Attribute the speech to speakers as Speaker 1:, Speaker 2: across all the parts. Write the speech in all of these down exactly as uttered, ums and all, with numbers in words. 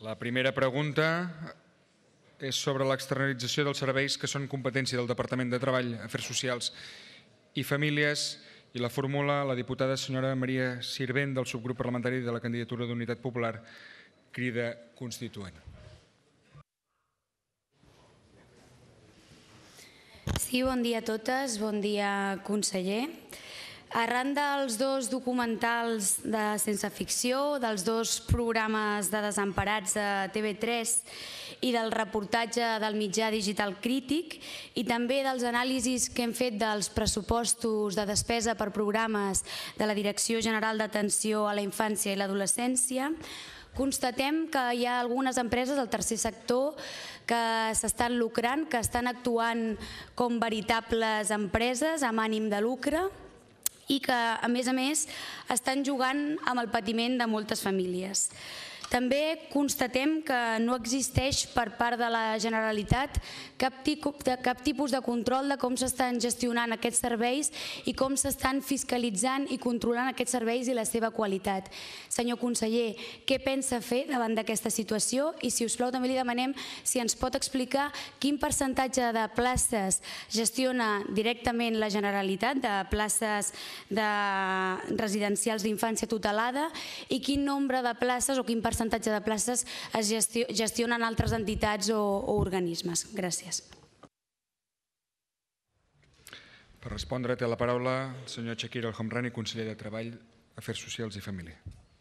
Speaker 1: La primera pregunta és sobre l'externalització dels serveis que són competència del Departament de Treball, Afers Socials i Famílies, i la formula la diputada senyora Maria Sirvent del subgrup parlamentari de la candidatura d'Unitat Popular Crida Constituent.
Speaker 2: Sí, bon dia a totes, bon dia conseller. Arran dels dos documentals de Sense Ficció, dels dos programes de Desemparats a T V tres i del reportatge del mitjà digital Crític i també dels anàlisis que hem fet dels pressupostos de despesa per programes de la Direcció General d'Atenció a la Infància i l'Adolescència, constatem que hi ha algunes empreses del tercer sector que s'estan lucrant, que estan actuant com veritables empreses amb ànim de lucre i que, a més a més, estan jugant amb el patiment de moltes famílies. També constatem que no existeix per part de la Generalitat cap tipus de control de com s'estan gestionant aquests serveis i com s'estan fiscalitzant i controlant aquests serveis i la seva qualitat. Senyor conseller, què pensa fer davant d'aquesta situació? I, si us plau, també li demanem si ens pot explicar quin percentatge de places gestiona directament la Generalitat, de places residencials d'infància tutelada, i quin nombre de places o quin percentatge percentatge de places es gestionen altres entitats o organismes. Gràcies.
Speaker 1: Per respondre té la paraula el senyor Chakir El Homrani, conseller de Treball, Afers Socials i Família.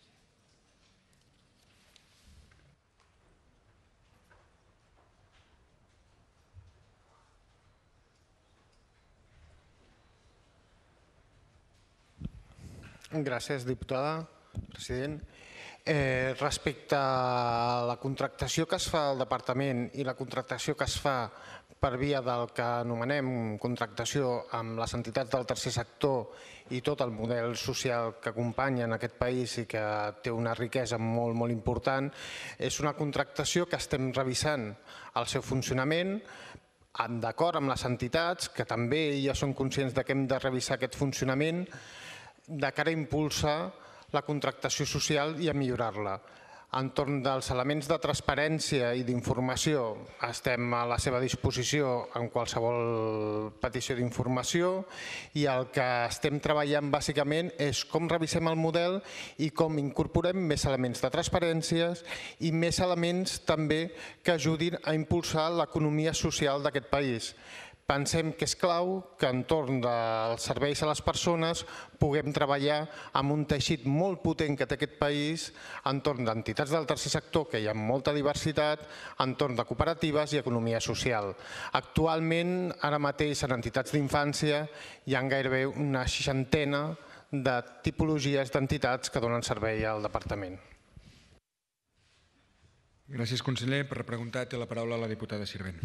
Speaker 3: Gràcies, diputada, president. Respecte a la contractació que es fa al Departament i la contractació que es fa per via del que anomenem contractació amb les entitats del tercer sector i tot el model social que acompanya en aquest país i que té una riquesa molt, molt important, és una contractació que estem revisant el seu funcionament d'acord amb les entitats, que també ja són conscients que hem de revisar aquest funcionament de cara a impulsar la contractació social i a millorar-la. Entorn dels elements de transparència i d'informació estem a la seva disposició en qualsevol petició d'informació i el que estem treballant bàsicament és com revisem el model i com incorporem més elements de transparència i més elements també que ajudin a impulsar l'economia social d'aquest país. Pensem que és clau que entorn dels serveis a les persones puguem treballar amb un teixit molt potent que té aquest país entorn d'entitats del tercer sector, que hi ha molta diversitat, entorn de cooperatives i economia social. Actualment, ara mateix, en entitats d'infància hi ha gairebé una seixantena de tipologies d'entitats que donen servei al departament.
Speaker 1: Gràcies, conseller. Per preguntar té la paraula la diputada Sirvent.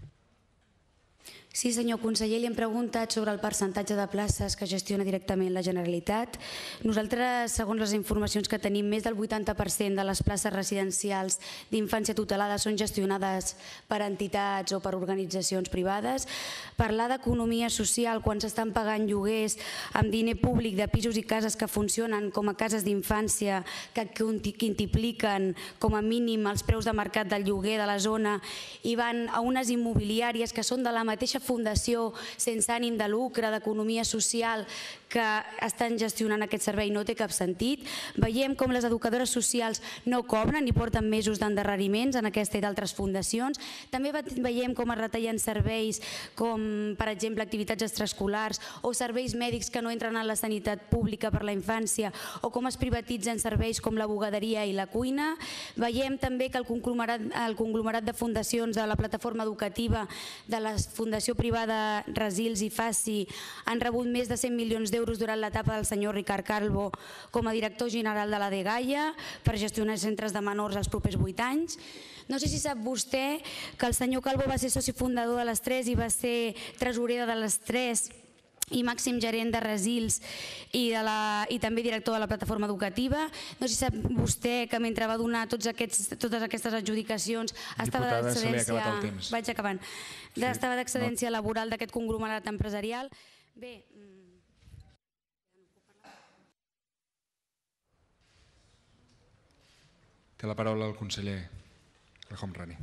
Speaker 2: Sí, senyor conseller, li hem preguntat sobre el percentatge de places que gestiona directament la Generalitat. Nosaltres, segons les informacions que tenim, més del vuitanta per cent de les places residencials d'infància tutelada són gestionades per entitats o per organitzacions privades. Parlar d'economia social quan s'estan pagant lloguers amb diner públic de pisos i cases que funcionen com a cases d'infància, que quintupliquen com a mínim els preus de mercat del lloguer de la zona i van a unes immobiliàries que són de la mateixa fundació sense ànim de lucre, d'economia social, que estan gestionant aquest servei, no té cap sentit. Veiem com les educadores socials no cobren i porten mesos d'endarreriments en aquesta i d'altres fundacions. També veiem com es retallen serveis com, per exemple, activitats extraescolars o serveis mèdics que no entren en la sanitat pública per la infància o com es privatitzen serveis com la bugaderia i la cuina. Veiem també que el conglomerat, el conglomerat de fundacions de la plataforma educativa de la Fundació Privada Resils i Faci han rebut més de cent milions d'euros durant l'etapa del senyor Ricard Calvo com a director general de la dgaia per gestionar centres de menors els propers vuit anys. No sé si sap vostè que el senyor Calvo va ser soci fundador de les tres i va ser tresorera de les tres i màxim gerent de Resils i, de la, i també director de la plataforma educativa. No sé si sap vostè que mentre va donar tots aquests, totes aquestes adjudicacions estava d'excedència... Vaig acabant. Estava d'excedència laboral d'aquest conglomerat empresarial. Bé...
Speaker 1: Té la paraula el conseller El Homrani.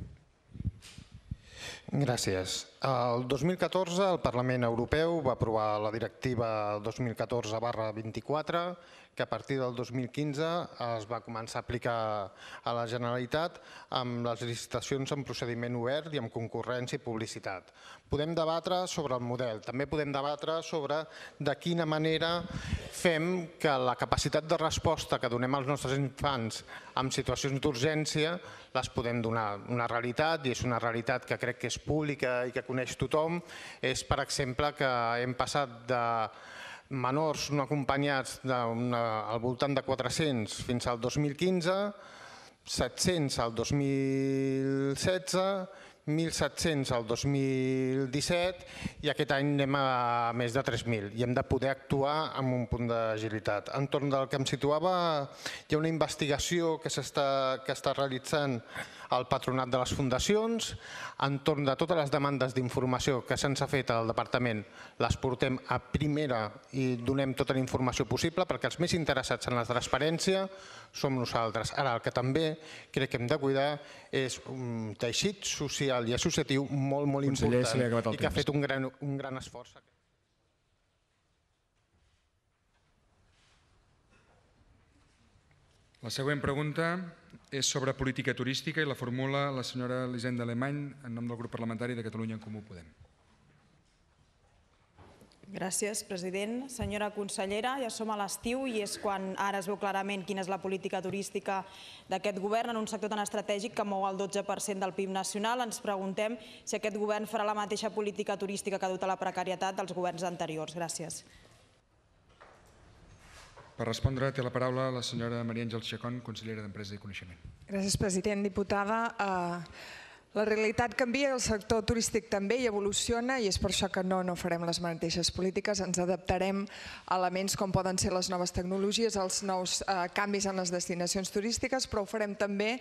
Speaker 3: Gràcies. El dos mil catorze el Parlament Europeu va aprovar la directiva dos mil catorze barra vint-i-quatre, que a partir del dos mil quinze es va començar a aplicar a la Generalitat amb les licitacions en procediment obert i amb concurrència i publicitat. Podem debatre sobre el model, també podem debatre sobre de quina manera fem que la capacitat de resposta que donem als nostres infants en situacions d'urgència les podem donar. Una realitat, i és una realitat que crec que és pública i que coneix tothom, és, per exemple, que hem passat de menors no acompanyats al voltant de quatre-cents fins al dos mil quinze, set-cents al dos mil setze, mil set-cents al dos mil disset i aquest any anem a més de tres mil i hem de poder actuar amb un punt d'agilitat. Entorn del que em situava, hi ha una investigació que s'està realitzant al Patronat de les Fundacions, entorn de totes les demandes d'informació que se'ns ha fet al Departament, les portem a primera i donem tota la informació possible perquè els més interessats en la transparència som nosaltres. Ara, el que també crec que hem de cuidar és un teixit social i associatiu molt, molt important i que ha fet un gran esforç.
Speaker 1: La següent pregunta és sobre política turística i la formula la senyora Elisenda Alemany en nom del grup parlamentari de Catalunya en Comú Podem.
Speaker 4: Gràcies, president. Senyora consellera, ja som a l'estiu i és quan ara es veu clarament quina és la política turística d'aquest govern en un sector tan estratègic que mou el dotze per cent del P I B nacional. Ens preguntem si aquest govern farà la mateixa política turística que ha dut a la precarietat dels governs anteriors. Gràcies.
Speaker 1: Per respondre, té la paraula la senyora Maria Àngels Chacón, consellera d'Empresa i Coneixement.
Speaker 5: Gràcies, president. Diputada, la realitat canvia, el sector turístic també i evoluciona i és per això que no, no farem les mateixes polítiques. Ens adaptarem a elements com poden ser les noves tecnologies, els nous canvis en les destinacions turístiques, però ho farem també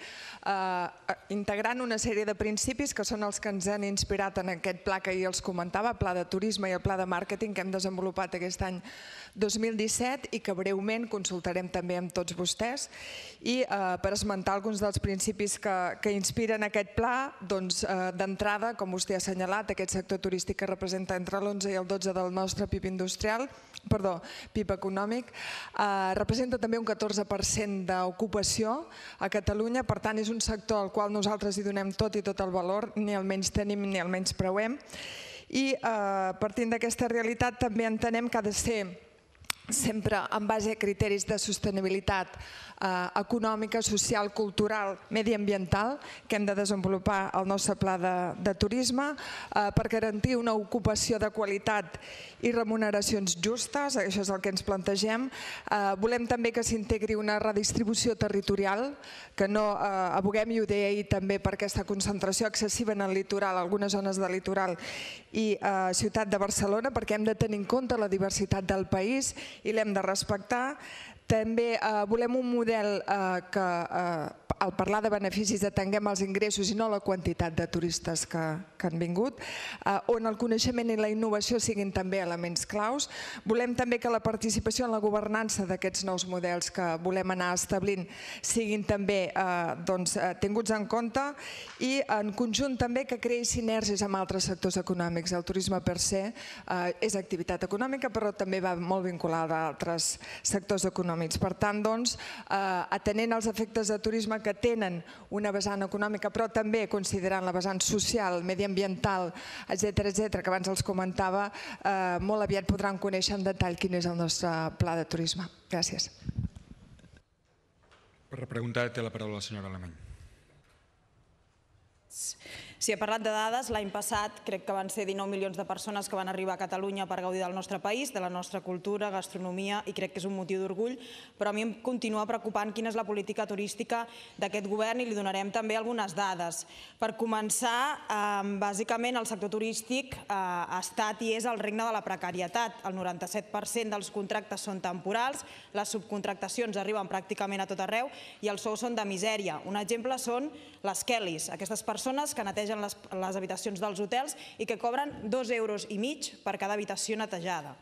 Speaker 5: integrant una sèrie de principis que són els que ens han inspirat en aquest pla que ahir els comentava, el pla de turisme i el pla de màrqueting que hem desenvolupat aquest any dos mil disset i que breument consultarem també amb tots vostès. I per esmentar alguns dels principis que inspiren aquest pla, doncs d'entrada, com vostè ha assenyalat, aquest sector turístic que representa entre l'onze i el dotze del nostre P I B industrial, perdó, P I B econòmic, representa també un catorze per cent d'ocupació a Catalunya, per tant és un sector al qual nosaltres hi donem tot i tot el valor, ni el menys tenim ni el menys preuem. I partint d'aquesta realitat també entenem que ha de ser sempre en base a criteris de sostenibilitat econòmica, social, cultural, mediambiental, que hem de desenvolupar el nostre pla de turisme per garantir una ocupació de qualitat i remuneracions justes, això és el que ens plantegem. Volem també que s'integri una redistribució territorial, que no aboguem, i ho deia ahir també, per aquesta concentració excessiva en el litoral, algunes zones del litoral i ciutat de Barcelona, perquè hem de tenir en compte la diversitat del país i l'hem de respectar. També volem un model que, al parlar de beneficis, atenguem els ingressos i no la quantitat de turistes que han vingut, on el coneixement i la innovació siguin també elements claus. Volem també que la participació en la governança d'aquests nous models que volem anar establint siguin també tinguts en compte i en conjunt també que creï sinergies amb altres sectors econòmics. El turisme per se és activitat econòmica, però també va molt vinculada a altres sectors econòmics. Per tant, atenent als efectes de turisme que tenen una vessant econòmica, però també considerant la vessant social, mediambiental, etcètera, que abans els comentava, molt aviat podran conèixer en detall quin és el nostre pla de turisme. Gràcies.
Speaker 1: Per repreguntar, té la paraula la senyora Alemany.
Speaker 4: Si he parlat de dades, l'any passat crec que van ser dinou milions de persones que van arribar a Catalunya per gaudir del nostre país, de la nostra cultura, gastronomia, i crec que és un motiu d'orgull, però a mi em continua preocupant quina és la política turística d'aquest govern i li donarem també algunes dades. Per començar, bàsicament el sector turístic ha estat i és el regne de la precarietat. El noranta-set per cent dels contractes són temporals, les subcontractacions arriben pràcticament a tot arreu i els sous són de misèria. Un exemple són les Kellys, aquestes persones que netegen les habitacions dels hotels i que cobren dos euros i mig per cada habitació netejada.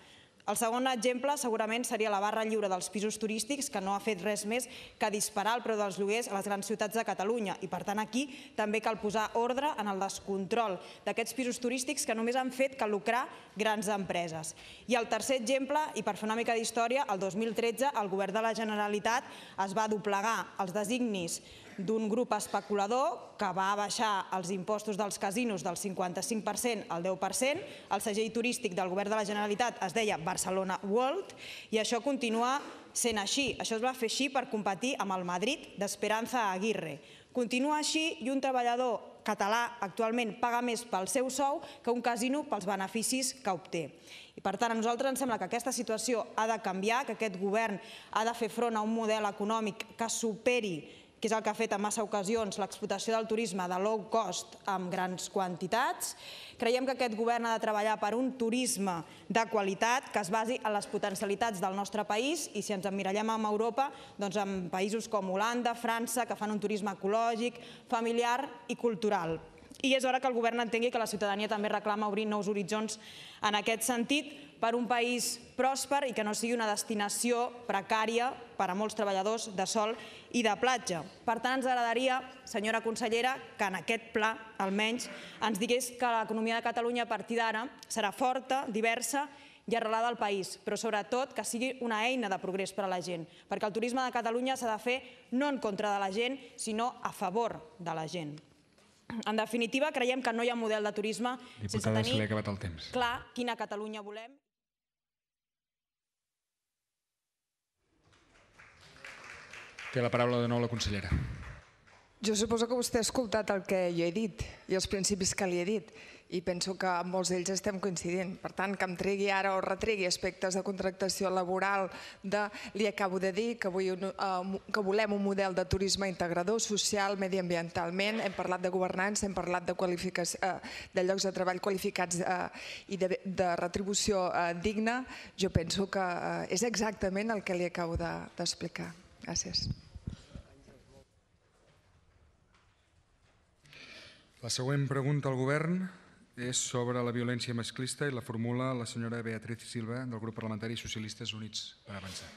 Speaker 4: El segon exemple segurament seria la barra lliure dels pisos turístics, que no ha fet res més que disparar el preu dels lloguers a les grans ciutats de Catalunya. I per tant aquí també cal posar ordre en el descontrol d'aquests pisos turístics que només han fet que lucrar grans empreses. I el tercer exemple, i per fer una mica d'història, el dos mil tretze el Govern de la Generalitat es va doblegar els designis d'un grup especulador que va baixar els impostos dels casinos del cinquanta-cinc per cent al deu per cent. El segell turístic del Govern de la Generalitat es deia Barcelona World i això continua sent així. Això es va fer així per competir amb el Madrid d'Esperanza Aguirre. Continua així i un treballador català actualment paga més pel seu sou que un casino pels beneficis que obté. I per tant, a nosaltres ens sembla que aquesta situació ha de canviar, que aquest govern ha de fer front a un model econòmic que superi, que és el que ha fet en massa ocasions, l'explotació del turisme de low cost amb grans quantitats. Creiem que aquest govern ha de treballar per un turisme de qualitat que es basi en les potencialitats del nostre país i si ens emmirallem en Europa, doncs en països com Holanda, França, que fan un turisme ecològic, familiar i cultural. I és hora que el govern entengui que la ciutadania també reclama obrir nous horitzons en aquest sentit per un país pròsper i que no sigui una destinació precària per a molts treballadors de sol i de platja. Per tant, ens agradaria, senyora consellera, que en aquest pla, almenys, ens digués que l'economia de Catalunya a partir d'ara serà forta, diversa i arrelada al país, però sobretot que sigui una eina de progrés per a la gent, perquè el turisme de Catalunya s'ha de fer no en contra de la gent, sinó a favor de la gent. En definitiva, creiem que no hi ha model de turisme sense tenir clar quina Catalunya volem.
Speaker 1: Té la paraula de nou la consellera.
Speaker 5: Jo suposo que vostè ha escoltat el que jo he dit i els principis que li he dit i penso que amb molts d'ells estem coincidint. Per tant, que em tregui ara o retregui aspectes de contractació laboral, de, li acabo de dir que, vull un, uh, que volem un model de turisme integrador, social, mediambientalment, hem parlat de governança, hem parlat de, uh, de llocs de treball qualificats uh, i de, de retribució uh, digna. Jo penso que uh, és exactament el que li acabo d'explicar. De, Gràcies.
Speaker 1: La següent pregunta al govern és sobre la violència masclista i la formula la senyora Beatriz Silva del grup parlamentari Socialistes Units per Avançar.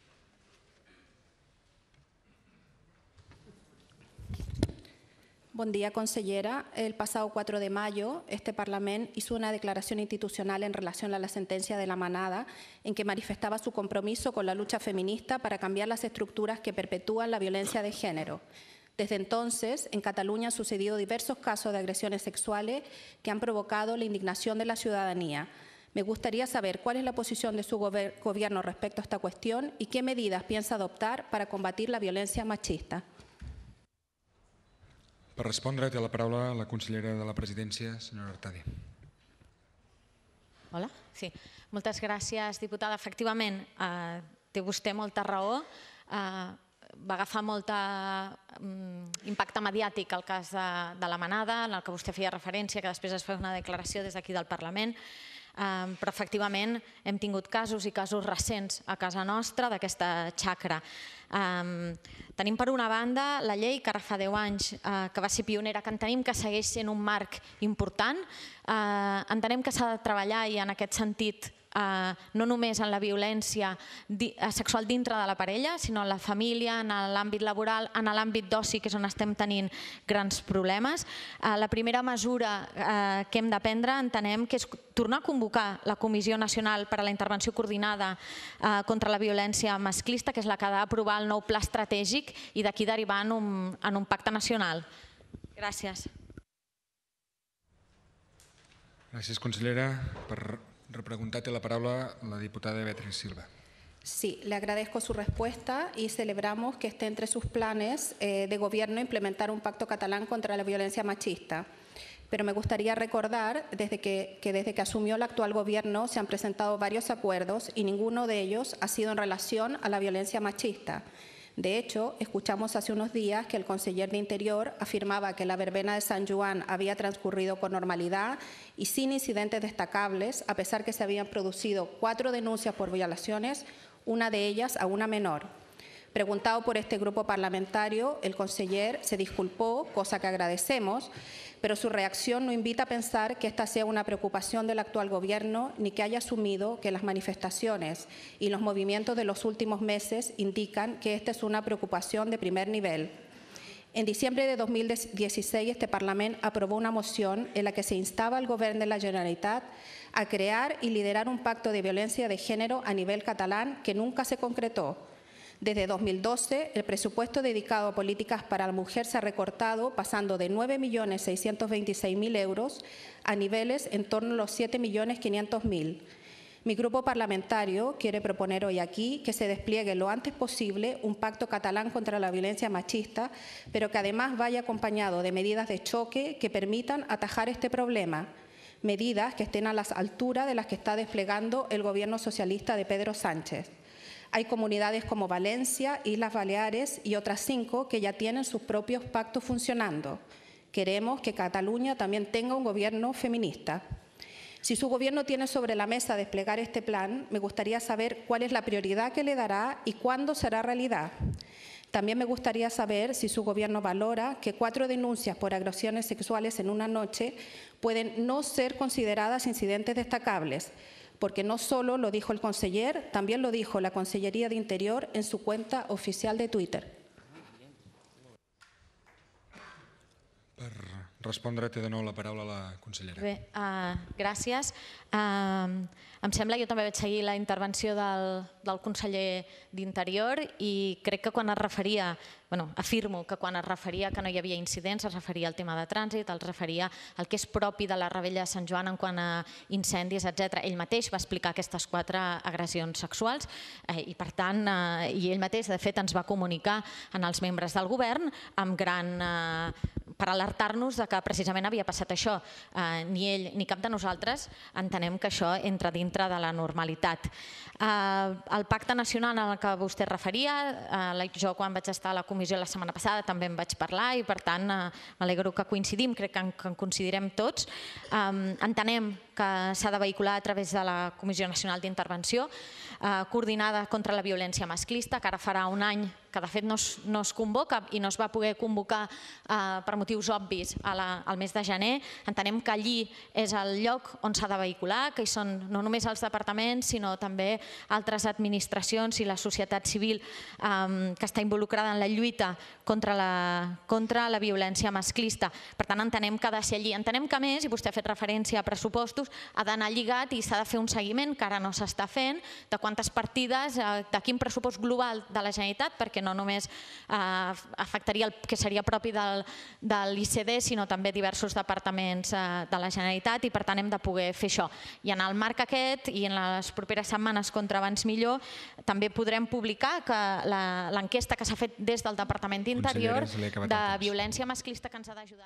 Speaker 6: Buen día, consellera. El pasado cuatro de mayo, este Parlamento hizo una declaración institucional en relación a la sentencia de la Manada, en que manifestaba su compromiso con la lucha feminista para cambiar las estructuras que perpetúan la violencia de género. Desde entonces, en Cataluña han sucedido diversos casos de agresiones sexuales que han provocado la indignación de la ciudadanía. Me gustaría saber cuál es la posición de su gobierno respecto a esta cuestión y qué medidas piensa adoptar para combatir la violencia machista.
Speaker 1: Per respondre, té la paraula la consellera de la Presidència, senyora Artadi.
Speaker 7: Hola, sí. Moltes gràcies, diputada. Efectivament, eh, té vostè molta raó. Eh, va agafar molt impacte mediàtic el cas de, de la Manada, en el que vostè feia referència, que després es fa una declaració des d'aquí del Parlament. Um, però efectivament hem tingut casos i casos recents a casa nostra d'aquesta xacra. Um, tenim per una banda la llei que ara fa deu anys uh, que va ser pionera, que entenem que segueix sent un marc important. Uh, entenem que s'ha de treballar i en aquest sentit Uh, no només en la violència di sexual dintre de la parella, sinó en la família, en l'àmbit laboral, en l'àmbit d'oci, que és on estem tenint grans problemes. Uh, la primera mesura uh, que hem de prendre entenem que és tornar a convocar la Comissió Nacional per a la Intervenció Coordinada uh, contra la Violència Masclista, que és la que ha d'aprovar el nou pla estratègic i d'aquí derivar en un, en un pacte nacional. Gràcies.
Speaker 1: Gràcies, consellera. Per repreguntar, té la paraula la diputada Beatriz Silva.
Speaker 6: Sí, le agradezco su respuesta y celebramos que esté entre sus planes eh, de gobierno implementar un pacto catalán contra la violencia machista. Pero me gustaría recordar desde que, que desde que asumió el actual gobierno se han presentado varios acuerdos y ninguno de ellos ha sido en relación a la violencia machista. De hecho, escuchamos hace unos días que el conseller de Interior afirmaba que la verbena de San Juan había transcurrido con normalidad y sin incidentes destacables, a pesar que se habían producido cuatro denuncias por violaciones, una de ellas a una menor. Preguntado por este grupo parlamentario, el conseller se disculpó, cosa que agradecemos, pero su reacción no invita a pensar que esta sea una preocupación del actual Gobierno ni que haya asumido que las manifestaciones y los movimientos de los últimos meses indican que esta es una preocupación de primer nivel. En diciembre de dos mil dieciséis, este Parlament aprobó una moción en la que se instaba al Govern de la Generalitat a crear y liderar un pacto de violencia de género a nivel catalán que nunca se concretó. Desde dos mil doce, el presupuesto dedicado a políticas para la mujer se ha recortado, pasando de nueve millones seiscientos veintiséis mil euros a niveles en torno a los siete millones quinientos mil. Mi grupo parlamentario quiere proponer hoy aquí que se despliegue lo antes posible un pacto catalán contra la violencia machista, pero que además vaya acompañado de medidas de choque que permitan atajar este problema, medidas que estén a la altura de las que está desplegando el Gobierno socialista de Pedro Sánchez. Hay comunidades como Valencia, Islas Baleares y otras cinco que ya tienen sus propios pactos funcionando. Queremos que Cataluña también tenga un gobierno feminista. Si su gobierno tiene sobre la mesa desplegar este plan, me gustaría saber cuál es la prioridad que le dará y cuándo será realidad. También me gustaría saber si su gobierno valora que cuatro denuncias por agresiones sexuales en una noche pueden no ser consideradas incidentes destacables, porque no solo lo dijo el conseller, también lo dijo la Conselleria de Interior en su cuenta oficial de Twitter.
Speaker 1: Per respondre té de nou la paraula la consellera.
Speaker 7: Bé, uh, gràcies. Uh, em sembla, jo també vaig seguir la intervenció del, del conseller d'Interior i crec que quan es referia, bueno, afirmo que quan es referia que no hi havia incidents, es referia al tema de trànsit, es referia al que és propi de la Revetlla de Sant Joan en quant a incendis, etcètera. Ell mateix va explicar aquestes quatre agressions sexuals eh, i, per tant, eh, i ell mateix, de fet, ens va comunicar en els membres del govern amb gran... Eh, per alertar-nos de que precisament havia passat això. Eh, ni ell ni cap de nosaltres entenem que això entra dintre de la normalitat. Eh, el pacte nacional en el que vostè es referia, eh, jo quan vaig estar a la comissió la setmana passada també en vaig parlar i per tant eh, m'alegro que coincidim, crec que en, que en coincidirem tots. Eh, entenem que s'ha de vehicular a través de la Comissió Nacional d'Intervenció eh, coordinada contra la violència masclista, que ara farà un any que de fet no es, no es convoca i no es va poder convocar eh, per motius obvis a la, al mes de gener. Entenem que allí és el lloc on s'ha de vehicular, que hi són no només els departaments, sinó també altres administracions i la societat civil eh, que està involucrada en la lluita contra la, contra la violència masclista. Per tant, entenem que ha de ser allí. Entenem que, a més, i vostè ha fet referència a pressupostos, ha d'anar lligat i s'ha de fer un seguiment, que ara no s'està fent, de quantes partides, de quin pressupost global de la Generalitat, perquè no només eh, afectaria el que seria propi del, de l'I C D, sinó també diversos departaments eh, de la Generalitat i per tant hem de poder fer això. I en el marc aquest i en les properes setmanes contra abans millor també podrem publicar que l'enquesta que s'ha fet des del Departament d'Interior de violència masclista que ens ha d'ajudar.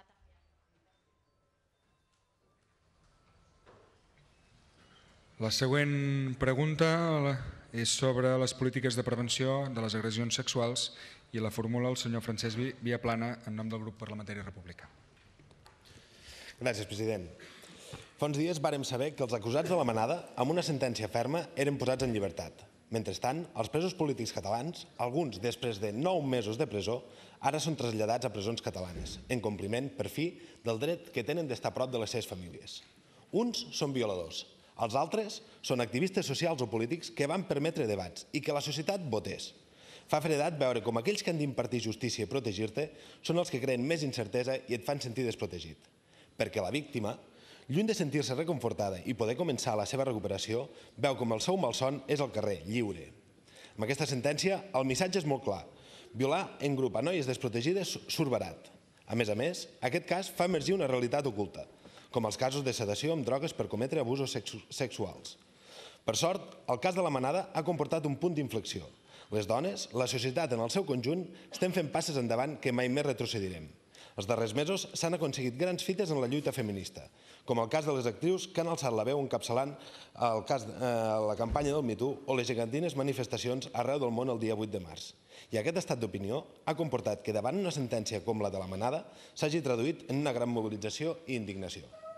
Speaker 1: La següent pregunta és sobre les polítiques de prevenció de les agressions sexuals i la formula el senyor Francesc Viaplana en nom del grup parlamentari republicà.
Speaker 8: Gràcies, president. Fa uns dies vàrem saber que els acusats de la Manada, amb una sentència ferma, eren posats en llibertat. Mentrestant, els presos polítics catalans, alguns després de nou mesos de presó, ara són traslladats a presons catalanes, en compliment, per fi, del dret que tenen d'estar a prop de les seves famílies. Uns són violadors, els altres són activistes socials o polítics que van permetre debats i que la societat votés. Fa fredat veure com aquells que han d'impartir justícia i protegir-te són els que creen més incertesa i et fan sentir desprotegit. Perquè la víctima, lluny de sentir-se reconfortada i poder començar la seva recuperació, veu com el seu malson és al carrer, lliure. Amb aquesta sentència, el missatge és molt clar. Violar en grup a noies desprotegides surt barat. A més a més, aquest cas fa emergir una realitat oculta, com els casos de sedació amb drogues per cometre abusos sexuals. Per sort, el cas de la Manada ha comportat un punt d'inflexió. Les dones, la societat en el seu conjunt, estem fent passes endavant que mai més retrocedirem. Els darrers mesos s'han aconseguit grans fites en la lluita feminista, com el cas de les actrius que han alçat la veu encapçalant el cas, eh, la campanya del Me Too o les gegantines manifestacions arreu del món el dia vuit de març. I aquest estat d'opinió ha comportat que davant una sentència com la de la Manada s'hagi traduït en una gran mobilització i indignació.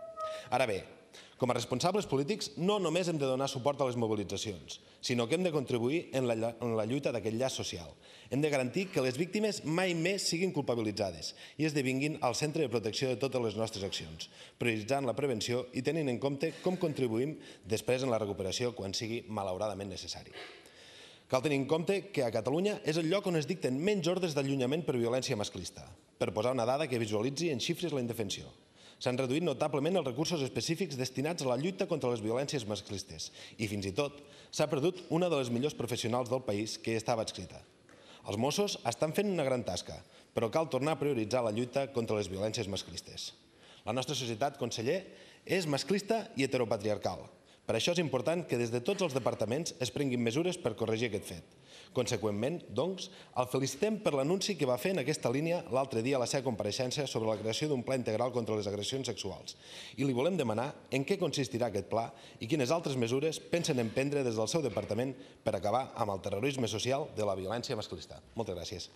Speaker 8: Ara bé, com a responsables polítics no només hem de donar suport a les mobilitzacions, sinó que hem de contribuir en la, en la lluita d'aquest llaç social. Hem de garantir que les víctimes mai més siguin culpabilitzades i esdevinguin al centre de protecció de totes les nostres accions, prioritzant la prevenció i tenint en compte com contribuïm després en la recuperació quan sigui malauradament necessari. Cal tenir en compte que a Catalunya és el lloc on es dicten menys ordres d'allunyament per violència masclista, per posar una dada que visualitzi en xifres la indefensió. S'han reduït notablement els recursos específics destinats a la lluita contra les violències masclistes i, fins i tot, s'ha perdut una de les millors professionals del país que hi estava adscrita. Els Mossos estan fent una gran tasca, però cal tornar a prioritzar la lluita contra les violències masclistes. La nostra societat, conseller, és masclista i heteropatriarcal. Per això és important que des de tots els departaments es prenguin mesures per corregir aquest fet. Conseqüentment, doncs, el felicitem per l'anunci que va fer en aquesta línia l'altre dia a la seva compareixença sobre la creació d'un pla integral contra les agressions sexuals i li volem demanar en què consistirà aquest pla i quines altres mesures pensen emprendre des del seu departament per acabar amb el terrorisme social de la violència masclista. Moltes gràcies.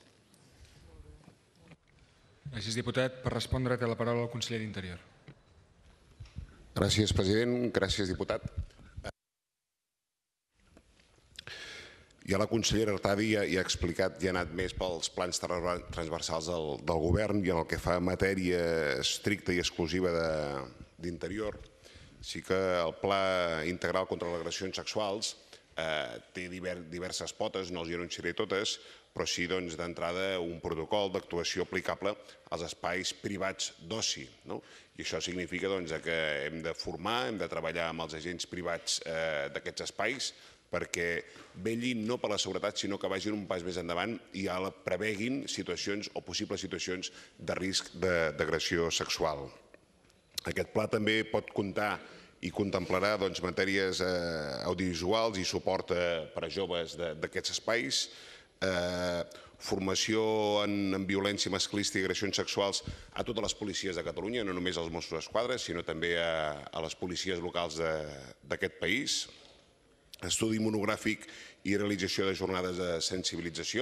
Speaker 1: Gràcies, diputat. Per respondre té la paraula el conseller d'Interior.
Speaker 9: Gràcies, president. Gràcies, diputat. Ja la consellera Artadi ja ha explicat, ja ha anat més pels plans transversals del govern i en el que fa matèria estricta i exclusiva d'Interior. Sí que el Pla Integral contra les Agressions Sexuals té diverses potes, no els hi anunciaré totes, però sí d'entrada un protocol d'actuació aplicable als espais privats d'oci. I això significa que hem de formar, hem de treballar amb els agents privats d'aquests espais perquè vetllin no per la seguretat, sinó que vagin un pas més endavant i preveguin situacions o possibles situacions de risc d'agressió sexual. Aquest pla també pot comptar i contemplarà matèries audiovisuals i suport per a joves d'aquests espais, formació en violència masclista i agressions sexuals a totes les policies de Catalunya, no només als Mossos d'Esquadra, sinó també a les policies locals d'aquest país, estudi monogràfic i realització de jornades de sensibilització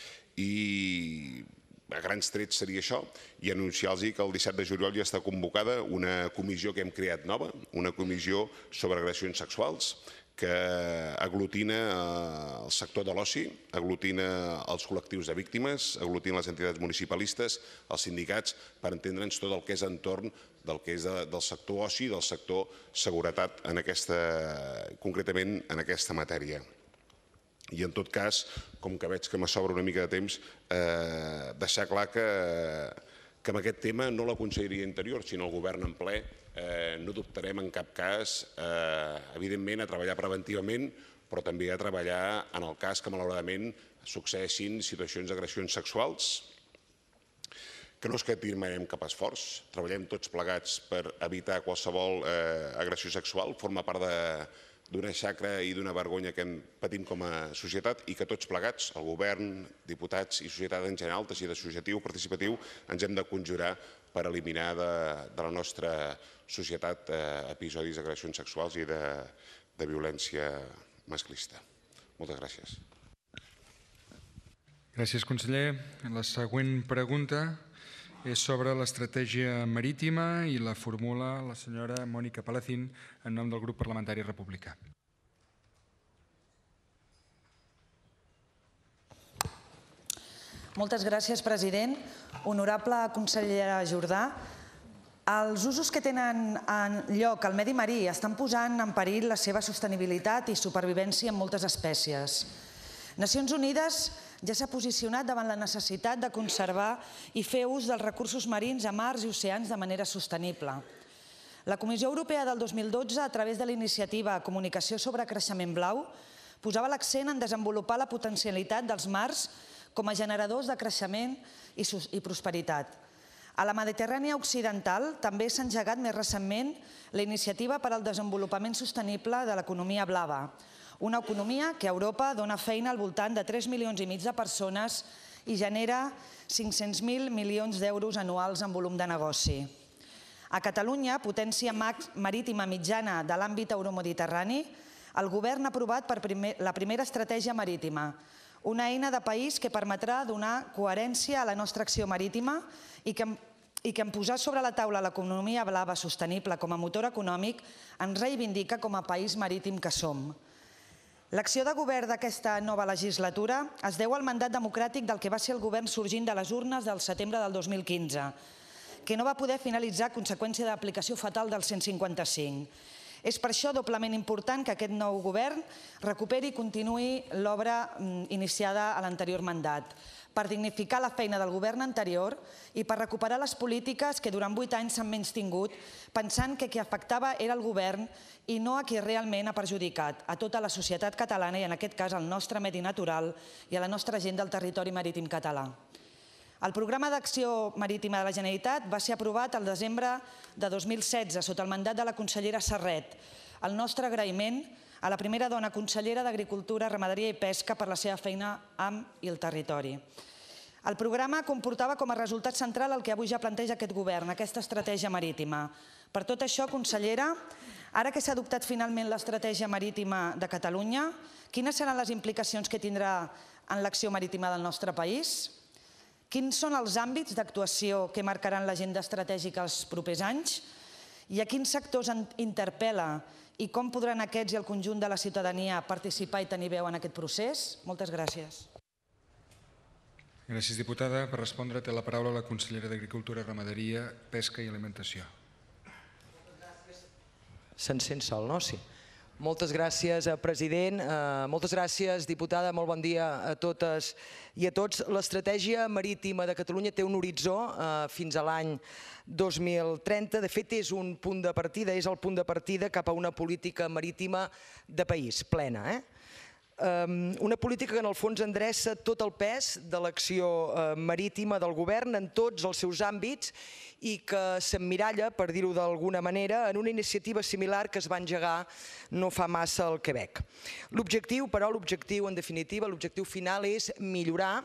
Speaker 9: i a grans trets seria això i anunciar-los que el disset de juliol ja està convocada una comissió que hem creat nova, una comissió sobre agressions sexuals que aglutina el sector de l'oci, aglutina els col·lectius de víctimes, aglutina les entitats municipalistes, els sindicats, per entendre'ns tot el que és entorn del que és del sector oci i del sector seguretat, concretament en aquesta matèria. I en tot cas, com que veig que me sobra una mica de temps, deixar clar que que amb aquest tema no la Conselleria d'Interior, sinó el govern en ple, no dubtarem en cap cas, evidentment, a treballar preventivament, però també a treballar en el cas que malauradament succeeixin situacions d'agressions sexuals, que no és que firmarem cap esforç, treballem tots plegats per evitar qualsevol agressió sexual, forma part d'una xacra i d'una vergonya que patim com a societat i que tots plegats, el govern, diputats i societat en general, teixit associatiu, participatiu, ens hem de conjurar per eliminar de la nostra societat episodis d'agressions sexuals i de violència masclista. Moltes gràcies.
Speaker 1: Gràcies, conseller. La següent pregunta és sobre l'estratègia marítima i la formula la senyora Mònica Palacín en nom del grup parlamentari republicà.
Speaker 10: Moltes gràcies, president. Honorable consellera Jordà, els usos que tenen lloc al medi marí estan posant en perill la seva sostenibilitat i supervivència en moltes espècies. Nacions Unides ja s'ha posicionat davant la necessitat de conservar i fer ús dels recursos marins a mars i oceans de manera sostenible. La Comissió Europea del dos mil dotze, a través de l'iniciativa Comunicació sobre creixement blau, posava l'accent en desenvolupar la potencialitat dels mars com a generadors de creixement i prosperitat. A la Mediterrània Occidental també s'ha engegat més recentment la iniciativa per al desenvolupament sostenible de l'economia blava, una economia que a Europa dona feina al voltant de tres milions i mig de persones i genera cinc-cents mil milions d'euros anuals en volum de negoci. A Catalunya, potència marítima mitjana de l'àmbit euromediterrani, el govern ha aprovat la primera estratègia marítima, una eina de país que permetrà donar coherència a la nostra acció marítima i que i que en posar sobre la taula l'economia blava sostenible com a motor econòmic ens reivindica com a país marítim que som. L'acció de govern d'aquesta nova legislatura es deu al mandat democràtic del que va ser el govern sorgint de les urnes del setembre del dos mil quinze, que no va poder finalitzar a conseqüència de l'aplicació fatal del cent cinquanta cinc. És per això doblement important que aquest nou govern recuperi i continuï l'obra iniciada a l'anterior mandat, per dignificar la feina del govern anterior i per recuperar les polítiques que durant vuit anys s'han menystingut, pensant que qui afectava era el govern i no a qui realment ha perjudicat, a tota la societat catalana i en aquest cas al nostre medi natural i a la nostra gent del territori marítim català. El Programa d'Acció Marítima de la Generalitat va ser aprovat el desembre de dos mil setze sota el mandat de la consellera Serret. El nostre agraïment a la primera dona consellera d'Agricultura, Ramaderia i Pesca per la seva feina amb i el territori. El programa comportava com a resultat central el que avui ja planteja aquest govern, aquesta estratègia marítima. Per tot això, consellera, ara que s'ha adoptat finalment l'estratègia marítima de Catalunya, quines seran les implicacions que tindrà en l'acció marítima del nostre país? Quins són els àmbits d'actuació que marcaran l'agenda estratègica els propers anys? I a quins sectors interpel·la i com podran aquests i el conjunt de la ciutadania participar i tenir veu en aquest procés? Moltes gràcies.
Speaker 1: Gràcies, diputada. Per respondre té la paraula la consellera d'Agricultura, Ramaderia, Pesca i Alimentació.
Speaker 11: Se'n sent sol, no? Sí. Moltes gràcies, president. Moltes gràcies, diputada. Molt bon dia a totes i a tots. L'estratègia marítima de Catalunya té un horitzó fins a l'any dos mil trenta. De fet, és un punt de partida, és el punt de partida cap a una política marítima de país, plena. Una política que en el fons endreça tot el pes de l'acció marítima del govern en tots els seus àmbits i que s'emmiralla, per dir-ho d'alguna manera, en una iniciativa similar que es va engegar no fa massa al Quebec. L'objectiu, però, l'objectiu en definitiva, l'objectiu final és millorar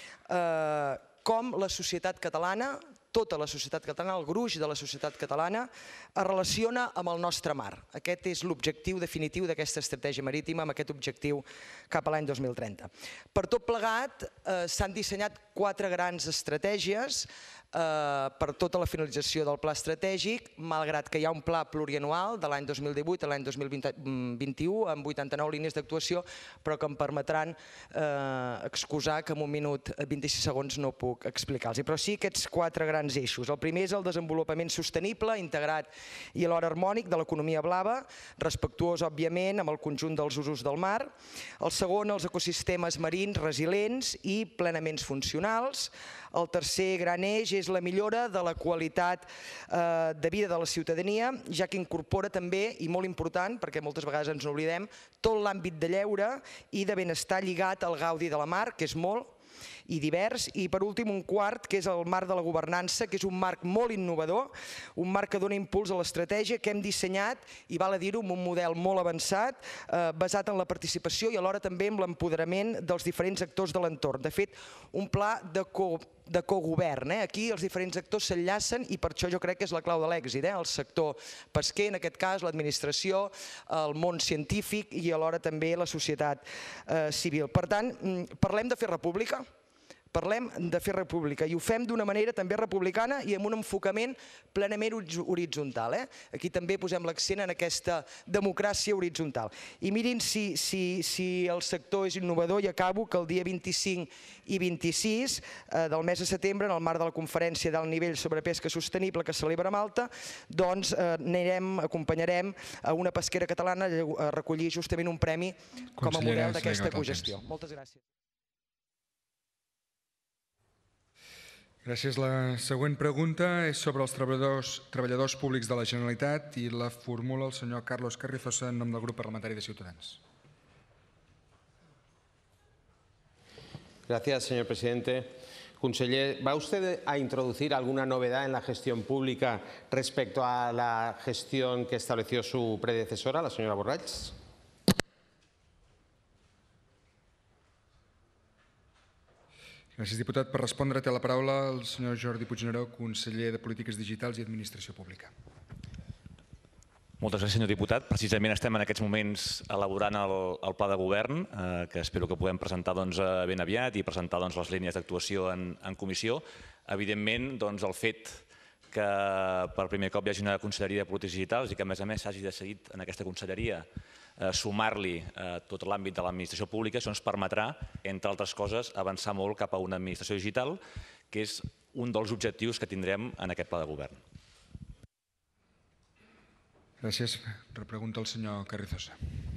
Speaker 11: com la societat catalana, tota la societat catalana, el gruix de la societat catalana, es relaciona amb el nostre mar. Aquest és l'objectiu definitiu d'aquesta estratègia marítima, amb aquest objectiu cap a l'any dos mil trenta. Per tot plegat, s'han dissenyat quatre grans estratègies per tota la finalització del pla estratègic, malgrat que hi ha un pla plurianual de l'any dos mil divuit a l'any dos mil vint-i-u amb vuitanta-nou línies d'actuació, però que em permetran excusar que en un minut vint-i-sis segons no puc explicar-los. Però sí aquests quatre grans eixos. El primer és el desenvolupament sostenible, integrat i alhora harmònic de l'economia blava, respectuós, òbviament, amb el conjunt dels usos del mar. El segon, els ecosistemes marins resilients i plenament funcionals. El tercer gran eix és la millora de la qualitat de vida de la ciutadania, ja que incorpora també, i molt important, perquè moltes vegades ens n'oblidem, tot l'àmbit de lleure i de benestar lligat al gaudi de la mar, que és molt i divers, i per últim un quart, que és el marc de la governança, que és un marc molt innovador, un marc que dona impuls a l'estratègia que hem dissenyat, i val a dir-ho, amb un model molt avançat, basat en la participació i alhora també en l'empoderament dels diferents actors de l'entorn. De fet, un pla de de cogovern. Aquí els diferents actors s'enllacen i per això jo crec que és la clau de l'èxit. El sector pesquer, en aquest cas, l'administració, el món científic i alhora també la societat civil. Per tant, parlem de fer república, parlem de fer república i ho fem d'una manera també republicana i amb un enfocament plenament horitzontal. Aquí també posem l'accent en aquesta democràcia horitzontal. I mirin si el sector és innovador, i acabo, que el dia vint-i-cinc i vint-i-sis del mes de setembre, en el marc de la conferència d'alt nivell sobre pesca sostenible que es celebra a Malta, doncs anirem, acompanyarem a una pesquera catalana a recollir justament un premi com a model d'aquesta cogestió. Moltes gràcies.
Speaker 1: Gràcies. La següent pregunta és sobre els treballadors públics de la Generalitat i la formula el senyor Carlos Carrizosa en nom del grup parlamentari de Ciutadans.
Speaker 12: Gracias, señor presidente. Conseller, ¿va usted a introducir alguna novedad en la gestión pública respecto a la gestión que estableció su predecesora, la señora Borralls?
Speaker 1: Gràcies, diputat. Per respondre té la paraula el senyor Jordi Puigneró, conseller de Polítiques Digitals i Administració Pública.
Speaker 13: Moltes gràcies, senyor diputat. Precisament estem en aquests moments elaborant el pla de govern, que espero que puguem presentar ben aviat i presentar les línies d'actuació en comissió. Evidentment, el fet que per primer cop hi hagi una conselleria de polítiques digitals i que a més a més s'hagi decidit en aquesta conselleria sumar-li tot l'àmbit de l'administració pública. Això ens permetrà, entre altres coses, avançar molt cap a una administració digital, que és un dels objectius que tindrem en aquest pla de govern.
Speaker 1: Gràcies. Repregunta el senyor Carrizosa.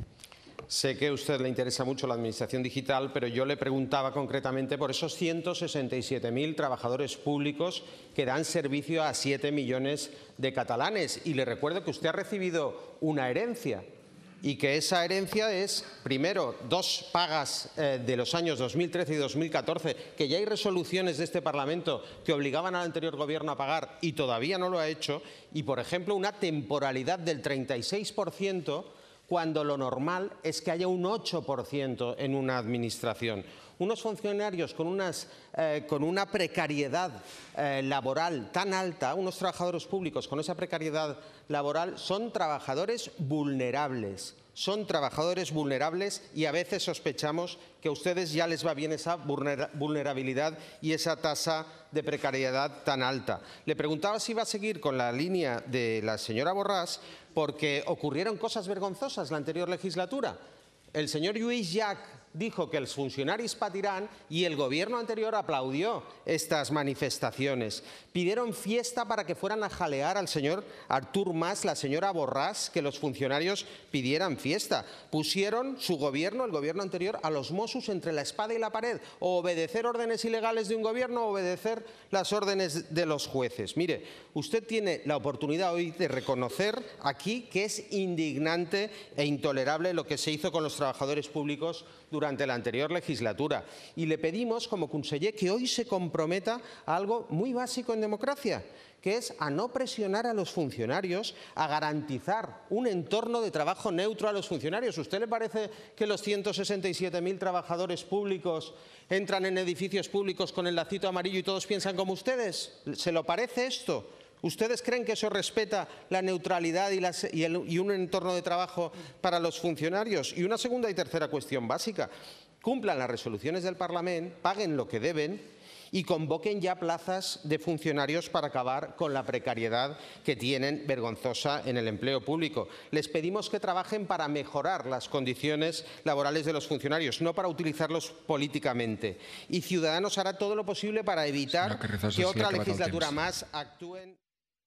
Speaker 12: Sé que a usted le interesa mucho la administración digital, pero yo le preguntaba concretamente por esos ciento sesenta y siete mil trabajadores públicos que dan servicio a siete millones de catalanes. Y le recuerdo que usted ha recibido una herencia y que esa herencia es, primero, dos pagas eh, de los años dos mil trece y dos mil catorce, que ya hay resoluciones de este Parlamento que obligaban al anterior Gobierno a pagar y todavía no lo ha hecho, y, por ejemplo, una temporalidad del treinta y seis por ciento cuando lo normal es que haya un ocho por ciento en una administración. Unos funcionarios con, unas, eh, con una precariedad eh, laboral tan alta, unos trabajadores públicos con esa precariedad laboral, son trabajadores vulnerables. Son trabajadores vulnerables y a veces sospechamos que a ustedes ya les va bien esa vulnerabilidad y esa tasa de precariedad tan alta. Le preguntaba si iba a seguir con la línea de la señora Borràs porque ocurrieron cosas vergonzosas la anterior legislatura. El señor Lluís Llach dijo que los funcionarios patiran y el gobierno anterior aplaudió estas manifestaciones. Pidieron fiesta para que fueran a jalear al señor Artur Mas, la señora Borràs, que los funcionarios pidieran fiesta. Pusieron su gobierno, el gobierno anterior, a los Mossos entre la espada y la pared, o obedecer órdenes ilegales de un gobierno o obedecer las órdenes de los jueces. Mire, usted tiene la oportunidad hoy de reconocer aquí que es indignante e intolerable lo que se hizo con los trabajadores públicos durante la anterior legislatura. Y le pedimos, como conseller, que hoy se comprometa a algo muy básico en democracia, que es a no presionar a los funcionarios, a garantizar un entorno de trabajo neutro a los funcionarios. ¿Usted le parece que los ciento sesenta y siete mil trabajadores públicos entran en edificios públicos con el lacito amarillo y todos piensan como ustedes? ¿Se lo parece esto? ¿Ustedes creen que eso respeta la neutralidad y, las, y, el, y un entorno de trabajo para los funcionarios? Y una segunda y tercera cuestión básica. Cumplan las resoluciones del Parlamento, paguen lo que deben y convoquen ya plazas de funcionarios para acabar con la precariedad que tienen vergonzosa en el empleo público. Les pedimos que trabajen para mejorar las condiciones laborales de los funcionarios, no para utilizarlos políticamente. Y Ciudadanos hará todo lo posible para evitar que otra legislatura más actúen.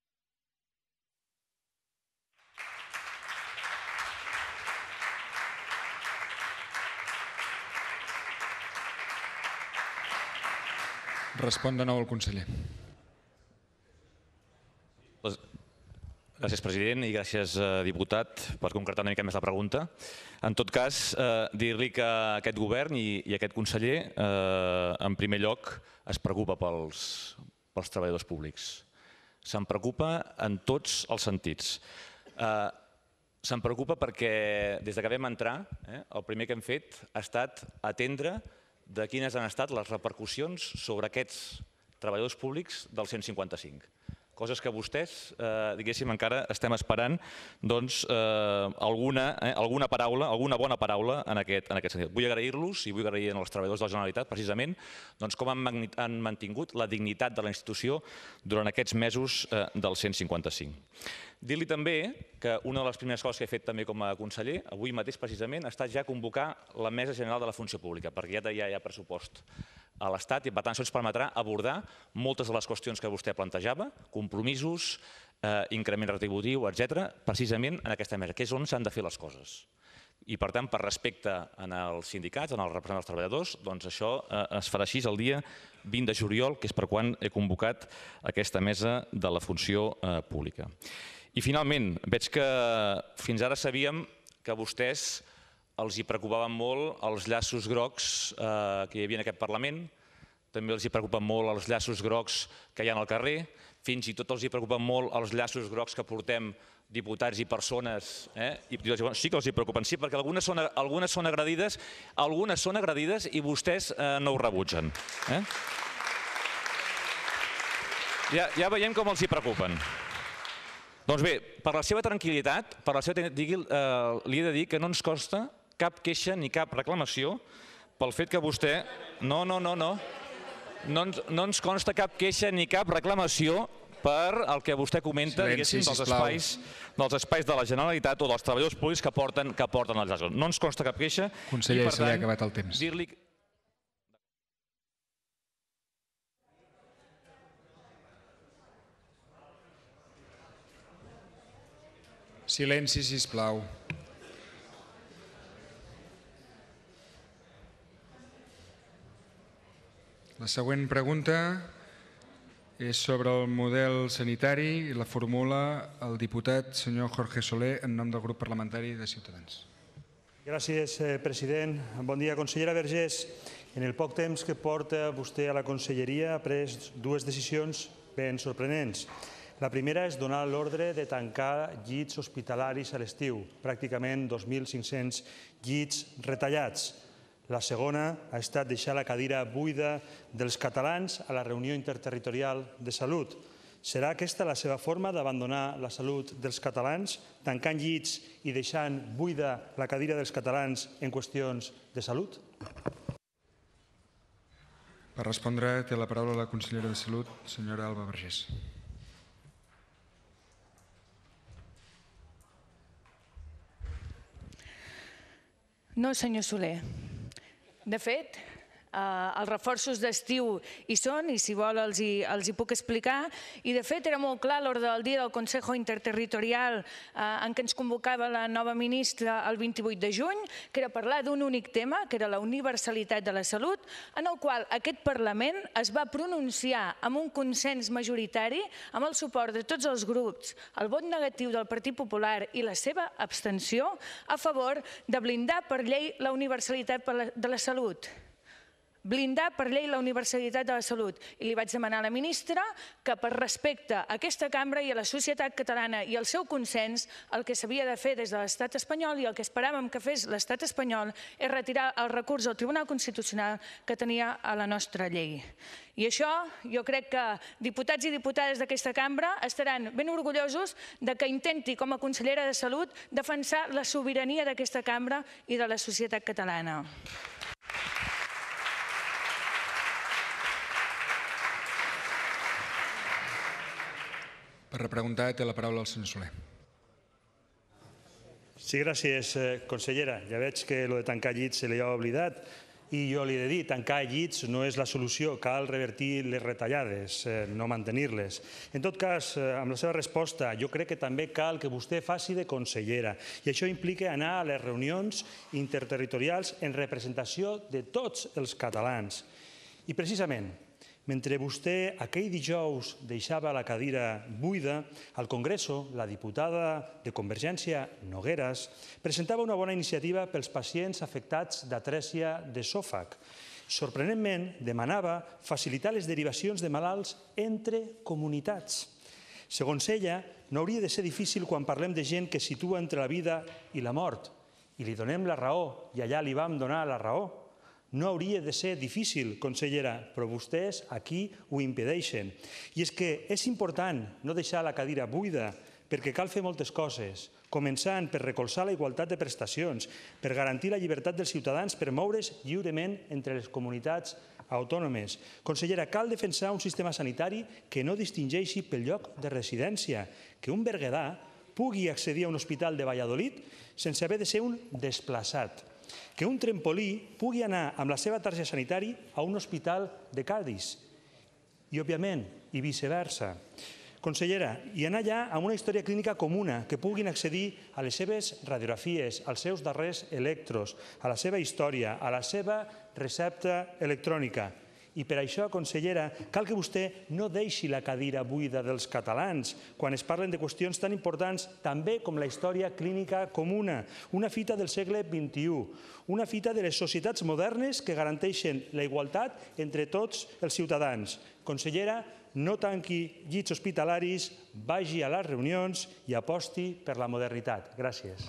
Speaker 1: Respon de nou el conseller.
Speaker 13: Gràcies, president, i gràcies, diputat, per concretar una mica més la pregunta. En tot cas, dir-li que aquest govern i aquest conseller, en primer lloc, es preocupa pels treballadors públics. Se'n preocupa en tots els sentits. Se'n preocupa perquè des que vam entrar, el primer que hem fet ha estat atendre de quines han estat les repercussions sobre aquests treballadors públics del cent i cinquanta cinc. Coses que vostès, diguéssim, encara estem esperant alguna paraula, alguna bona paraula en aquest sentit. Vull agrair-los i vull agrair als treballadors de la Generalitat, precisament, com han mantingut la dignitat de la institució durant aquests mesos del cent i cinquanta cinc. Dir-li també que una de les primeres coses que he fet també com a conseller, avui mateix precisament, ha estat ja convocar la Mesa General de la Funció Pública, perquè ja hi ha pressupost a l'Estat i per tant això ens permetrà abordar moltes de les qüestions que vostè plantejava, compromisos, increment retributiu, etcètera, precisament en aquesta mesa, que és on s'han de fer les coses. I per tant, per respecte als sindicats, als representants dels treballadors, doncs això es farà així el dia vint de juliol, que és per quan he convocat aquesta Mesa de la Funció Pública. I finalment, veig que fins ara sabíem que a vostès els hi preocupaven molt els llaços grocs que hi havia en aquest Parlament, també els hi preocupen molt els llaços grocs que hi ha al carrer, fins i tot els hi preocupen molt els llaços grocs que portem diputats i persones. Sí que els hi preocupen, sí, perquè algunes són agredides, algunes són agredides i vostès no ho rebutgen. Ja veiem com els hi preocupen. Doncs bé, per la seva tranquil·litat, li he de dir que no ens consta cap queixa ni cap reclamació pel fet que vostè... No, no, no, no. No ens consta cap queixa ni cap reclamació per el que vostè comenta, diguéssim, dels espais, dels espais de la Generalitat o dels treballadors públics que porten, que porten les llars. No ens consta cap queixa.
Speaker 1: Conseller, se li ha acabat el temps.
Speaker 13: Dir-li...
Speaker 1: Silenci, sisplau. La següent pregunta és sobre el model sanitari i la formula el diputat senyor Jorge Soler en nom del grup parlamentari de Ciutadans.
Speaker 14: Gràcies, president. Bon dia, consellera Vergés. En el poc temps que porta vostè a la conselleria ha pres dues decisions ben sorprenents. La primera és donar l'ordre de tancar llits hospitalaris a l'estiu, pràcticament dos mil cinc-cents llits retallats. La segona ha estat deixar la cadira buida dels catalans a la reunió interterritorial de salut. Serà aquesta la seva forma d'abandonar la salut dels catalans, tancant llits i deixant buida la cadira dels catalans en qüestions de salut?
Speaker 1: Per respondre, té la paraula la consellera de Salut, senyora Alba Vergés.
Speaker 15: No, senyor Soler. De fet, els reforços d'estiu hi són i si vol els hi puc explicar. I de fet era molt clar a l'ordre del dia del Consejo Interterritorial en què ens convocava la nova ministra el vint-i-vuit de juny, que era parlar d'un únic tema, que era la universalitat de la salut, en el qual aquest Parlament es va pronunciar amb un consens majoritari, amb el suport de tots els grups, el vot negatiu del Partit Popular i la seva abstenció a favor de blindar per llei la universalitat de la salut. Blindar per llei la universalitat de la salut. I li vaig demanar a la ministra que per respecte a aquesta cambra i a la societat catalana i al seu consens, el que s'havia de fer des de l'estat espanyol i el que esperàvem que fes l'estat espanyol és retirar el recurs al Tribunal Constitucional que tenia a la nostra llei. I això jo crec que diputats i diputades d'aquesta cambra estaran ben orgullosos de que intenti com a consellera de Salut defensar la sobirania d'aquesta cambra i de la societat catalana.
Speaker 1: Per repreguntar, té la paraula el senyor Soler.
Speaker 14: Sí, gràcies, consellera. Ja veig que el de tancar llits se li ha oblidat i jo li he de dir, tancar llits no és la solució, cal revertir les retallades, no mantenir-les. En tot cas, amb la seva resposta, jo crec que també cal que vostè faci de consellera i això implica anar a les reunions interterritorials en representació de tots els catalans. I precisament, mentre vostè aquell dijous deixava la cadira buida, al Congreso, la diputada de Convergència, Nogueras, presentava una bona iniciativa pels pacients afectats d'atrèsia d'esòfag. Sorprenentment, demanava facilitar les derivacions de malalts entre comunitats. Segons ella, no hauria de ser difícil quan parlem de gent que es situa entre la vida i la mort. I li donem la raó, i allà li vam donar la raó. No hauria de ser difícil, consellera, però vostès aquí ho impedeixen. I és que és important no deixar la cadira buida perquè cal fer moltes coses, començant per recolzar la igualtat de prestacions, per garantir la llibertat dels ciutadans per moure's lliurement entre les comunitats autònomes. Consellera, cal defensar un sistema sanitari que no distingeixi pel lloc de residència, que un berguedà pugui accedir a un hospital de Valladolid sense haver de ser un desplaçat, que un trempolí pugui anar amb la seva targeta sanitària a un hospital de Cadis i, òbviament, i viceversa. Consellera, i anar allà amb una història clínica comuna, que puguin accedir a les seves radiografies, als seus darrers electros, a la seva història, a la seva recepta electrònica. I per això, consellera, cal que vostè no deixi la cadira buida dels catalans quan es parlen de qüestions tan importants també com la història clínica comuna, una fita del segle vint-i-u, una fita de les societats modernes que garanteixen la igualtat entre tots els ciutadans. Consellera, no tanqui llits hospitalaris, vagi a les reunions i aposti per la modernitat. Gràcies.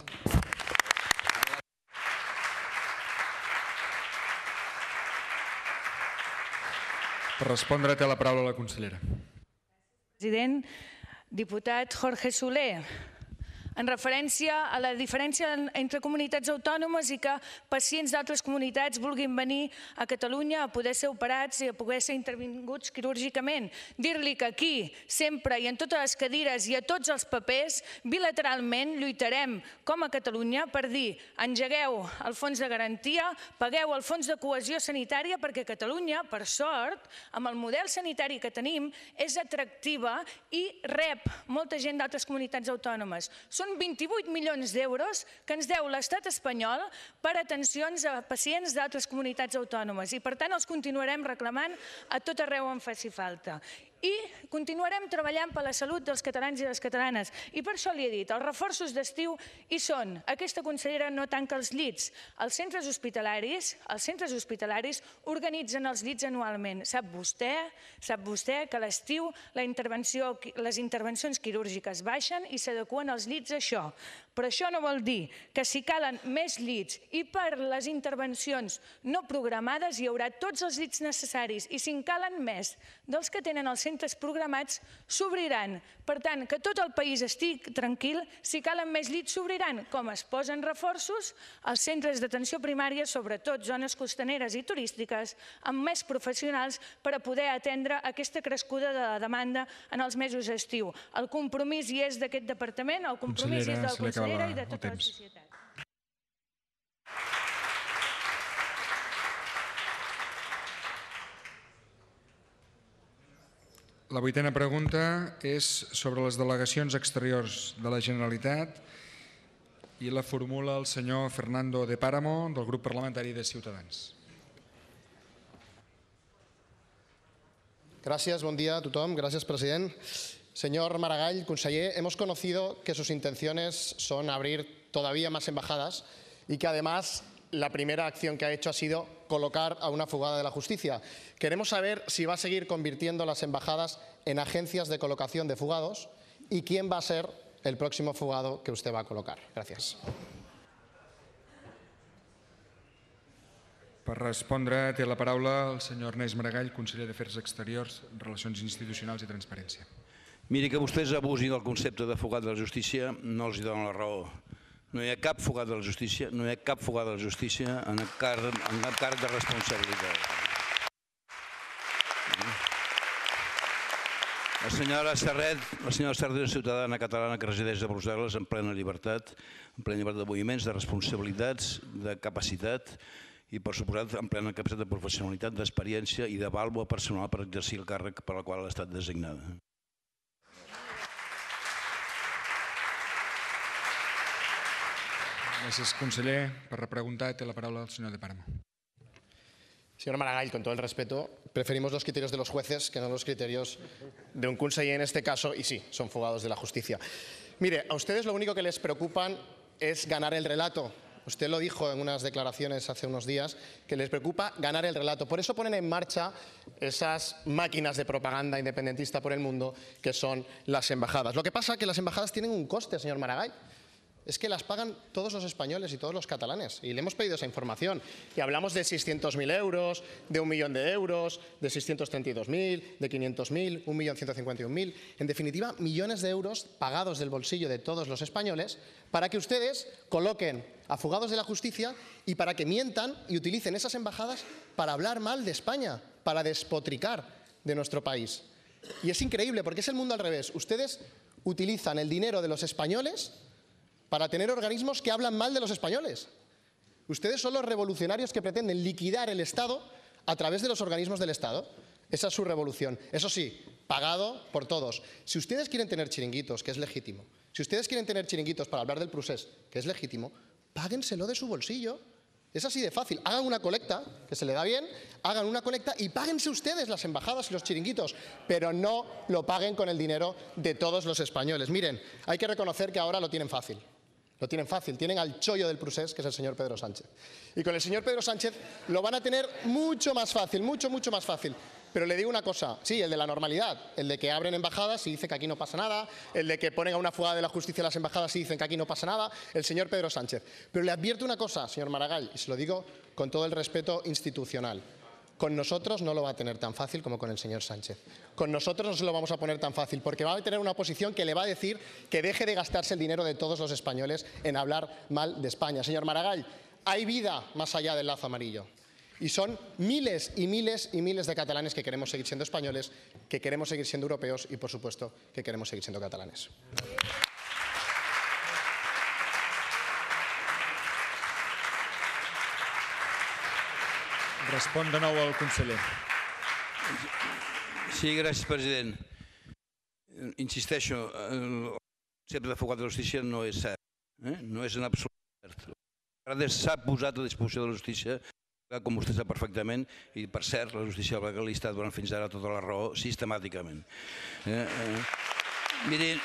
Speaker 1: Per respondre, té la paraula la consellera.
Speaker 15: President, diputat Jorge Soler, en referència a la diferència entre comunitats autònomes i que pacients d'altres comunitats vulguin venir a Catalunya a poder ser operats i a poder ser intervinguts quirúrgicament. Dir-li que aquí, sempre i en totes les cadires i a tots els papers, bilateralment lluitarem com a Catalunya per dir engegueu el fons de garantia, pagueu el fons de cohesió sanitària perquè Catalunya, per sort, amb el model sanitari que tenim, és atractiva i rep molta gent d'altres comunitats autònomes. Són vint-i-vuit milions d'euros que ens deu l'estat espanyol per atencions a pacients d'altres comunitats autònomes i, per tant, els continuarem reclamant a tot arreu on faci falta. I continuarem treballant per la salut dels catalans i les catalanes. I per això li he dit, els reforços d'estiu hi són. Aquesta consellera no tanca els llits. Els centres hospitalaris, els centres hospitalaris organitzen els llits anualment. Sap vostè, sap vostè que a l'estiu les intervencions quirúrgiques baixen i s'adeqüen els llits a això. Però això no vol dir que si calen més llits i per les intervencions no programades hi haurà tots els llits necessaris i si en calen més dels que tenen els centres programats s'obriran. Per tant, que tot el país estigui tranquil, si calen més llits s'obriran, com es posen reforços als centres d'atenció primària, sobretot zones costaneres i turístiques, amb més professionals per a poder atendre aquesta crescuda de la demanda en els mesos d'estiu. El compromís hi és d'aquest departament, el compromís hi és del consellera i de tota la societat.
Speaker 1: La vuitena pregunta és sobre les delegacions exteriors de la Generalitat i la formula el senyor Fernando de Páramo, del grup parlamentari de Ciutadans.
Speaker 16: Gracias, buen día a tothom. Gracias, president. Señor Maragall, conseller, hemos conocido que sus intenciones son abrir todavía más embajadas y que además la primera acción que ha hecho ha sido colocar a una fugada de la justicia. Queremos saber si va a seguir convirtiendo las embajadas en agencias de colocación de fugados y quién va a ser el próximo fugado que usted va a colocar. Gracias.
Speaker 1: Per respondre té la paraula el senyor Ernest Maragall, conseller d'Afers Exteriors, Relacions Institucionals i Transparència.
Speaker 17: Miri, que vostès abusin del concepte de fugat de la justícia no els dona la raó. No hi ha cap fugat de la justícia, no hi ha cap fugat de la justícia en cap càrrec de responsabilitat. La senyora Serret, la senyora Serret és ciutadana catalana que resideix a Brussel·les en plena llibertat, en plena llibertat de moviments, de responsabilitats, de capacitat i, per suposat, en plena capacitat de professionalitat, d'experiència i de vàlua personal per exercir el càrrec per al qual ha estat designada.
Speaker 1: Gràcies, conseller. Per repreguntar té la paraula el senyor de Páramo.
Speaker 16: Señor Maragall, con todo el respeto, preferimos los criterios de los jueces que no los criterios de un conseller en este caso, y sí, son fugados de la justicia. Mire, a ustedes lo único que les preocupan es ganar el relato. Usted lo dijo en unas declaraciones hace unos días, que les preocupa ganar el relato. Por eso ponen en marcha esas máquinas de propaganda independentista por el mundo que son las embajadas. Lo que pasa es que las embajadas tienen un coste, señor Maragall. Es que las pagan todos los españoles y todos los catalanes. Y le hemos pedido esa información. Y hablamos de seiscientos mil euros, de un millón de euros, de seiscientos treinta y dos mil, de quinientos mil, un millón ciento cincuenta y un mil. En definitiva, millones de euros pagados del bolsillo de todos los españoles para que ustedes coloquen a fugados de la justicia y para que mientan y utilicen esas embajadas para hablar mal de España, para despotricar de nuestro país. Y es increíble porque es el mundo al revés. Ustedes utilizan el dinero de los españoles para tener organismos que hablan mal de los españoles. Ustedes son los revolucionarios que pretenden liquidar el Estado a través de los organismos del Estado. Esa es su revolución. Eso sí, pagado por todos. Si ustedes quieren tener chiringuitos, que es legítimo, si ustedes quieren tener chiringuitos para hablar del procés, que es legítimo, páguenselo de su bolsillo. Es así de fácil. Hagan una colecta, que se le da bien, hagan una colecta y páguense ustedes las embajadas y los chiringuitos, pero no lo paguen con el dinero de todos los españoles. Miren, hay que reconocer que ahora lo tienen fácil. Lo tienen fácil, tienen al chollo del procés, que es el señor Pedro Sánchez. Y con el señor Pedro Sánchez lo van a tener mucho más fácil, mucho, mucho más fácil. Pero le digo una cosa, sí, el de la normalidad, el de que abren embajadas y dicen que aquí no pasa nada, el de que ponen a una fugada de la justicia las embajadas y dicen que aquí no pasa nada, el señor Pedro Sánchez. Pero le advierto una cosa, señor Maragall, y se lo digo con todo el respeto institucional. Con nosotros no lo va a tener tan fácil como con el señor Sánchez. Con nosotros no se lo vamos a poner tan fácil porque va a tener una oposición que le va a decir que deje de gastarse el dinero de todos los españoles en hablar mal de España. Señor Maragall, hay vida más allá del lazo amarillo. Y son miles y miles y miles de catalanes que queremos seguir siendo españoles, que queremos seguir siendo europeos y, por supuesto, que queremos seguir siendo catalanes.
Speaker 1: Respon de nou el conseller.
Speaker 17: Sí, gràcies, president. Insisteixo, el concepte de fugat de la justícia no és cert. No és en absolut cert. S'ha posat a disposició de la justícia, com vostè sap perfectament, i per cert, la justícia belga li està donant fins ara tota la raó sistemàticament. Mirin,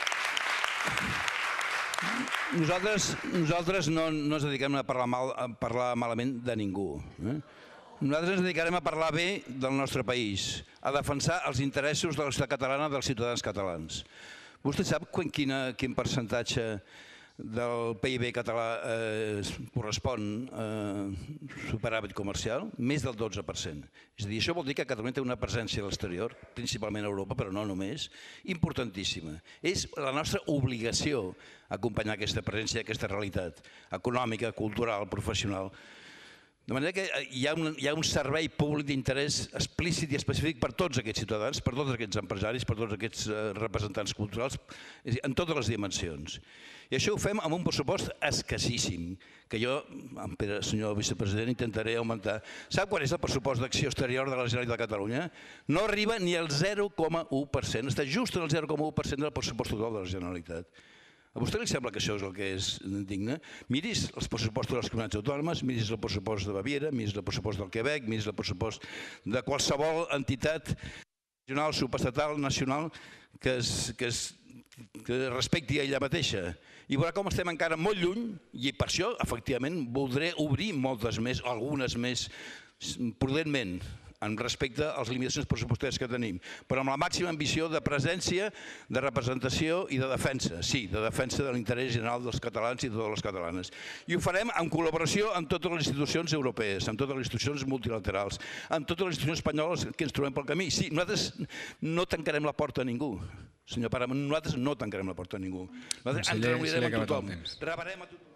Speaker 17: nosaltres no ens dediquem a parlar malament de ningú. Nosaltres ens dedicarem a parlar bé del nostre país, a defensar els interessos de la societat catalana, dels ciutadans catalans. Vostè sap quin percentatge del P I B català correspon a superàvit comercial? Més del dotze per cent. És a dir, això vol dir que Catalunya té una presència a l'exterior, principalment a Europa, però no només, importantíssima. És la nostra obligació acompanyar aquesta presència, aquesta realitat econòmica, cultural, professional. De manera que hi ha un servei públic d'interès explícit i específic per tots aquests ciutadans, per tots aquests empresaris, per tots aquests representants culturals, en totes les dimensions. I això ho fem amb un pressupost escassíssim, que jo, senyor vicepresident, intentaré augmentar. Sap quan és el pressupost d'acció exterior de la Generalitat de Catalunya? No arriba ni al zero coma u per cent, està just en el zero coma u per cent del pressupost total de la Generalitat. A vostè li sembla que això és el que és digne? Miris els pressupostos de les comunitats autònomes, miris el pressupost de Baviera, miris el pressupost del Quebec, miris el pressupost de qualsevol entitat regional, subestatal, nacional, que respecti a ella mateixa. I veurà com estem encara molt lluny i per això, efectivament, voldré obrir moltes més, algunes més, prudentment, en respecte a les limitacions pressupostàries que tenim, però amb la màxima ambició de presència, de representació i de defensa, sí, de defensa de l'interès general dels catalans i de totes les catalanes. I ho farem en col·laboració amb totes les institucions europees, amb totes les institucions multilaterals, amb totes les institucions espanyoles que ens trobem pel camí. Sí, nosaltres no tancarem la porta a ningú, senyor Pare, nosaltres no tancarem la porta a ningú. Nosaltres ens reunirem amb tothom, rebarem a tothom.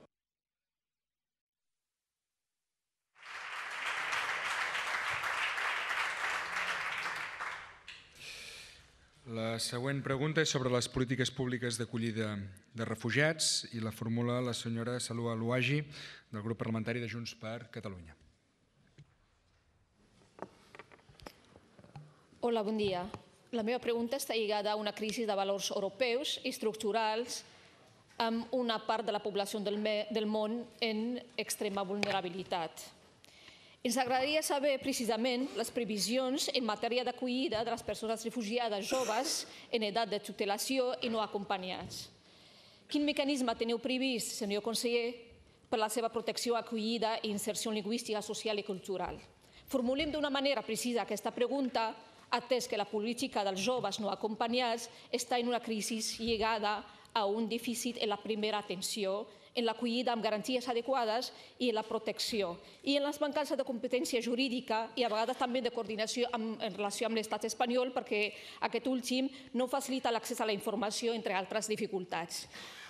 Speaker 1: La següent pregunta és sobre les polítiques públiques d'acollida de refugiats i la formula la senyora Salua Louagie del grup parlamentari de Junts per Catalunya.
Speaker 18: Hola, bon dia. La meva pregunta està lligada a una crisi de valors europeus i estructurals amb una part de la població del món en extrema vulnerabilitat. Ens agradaria saber precisament les previsions en matèria d'acollida de les persones refugiades joves en edat de tutelació i no acompanyats. Quin mecanisme teniu previst, senyor conseller, per la seva protecció, acollida i inserció lingüística, social i cultural? Formulem d'una manera precisa aquesta pregunta, atès que la política dels joves no acompanyats està en una crisi lligada a un dèficit en la primera atenció, en l'acollida amb garanties adequades i en la protecció, i en les mancances de competència jurídica i a vegades també de coordinació en relació amb l'estat espanyol, perquè aquest últim no facilita l'accés a la informació, entre altres dificultats.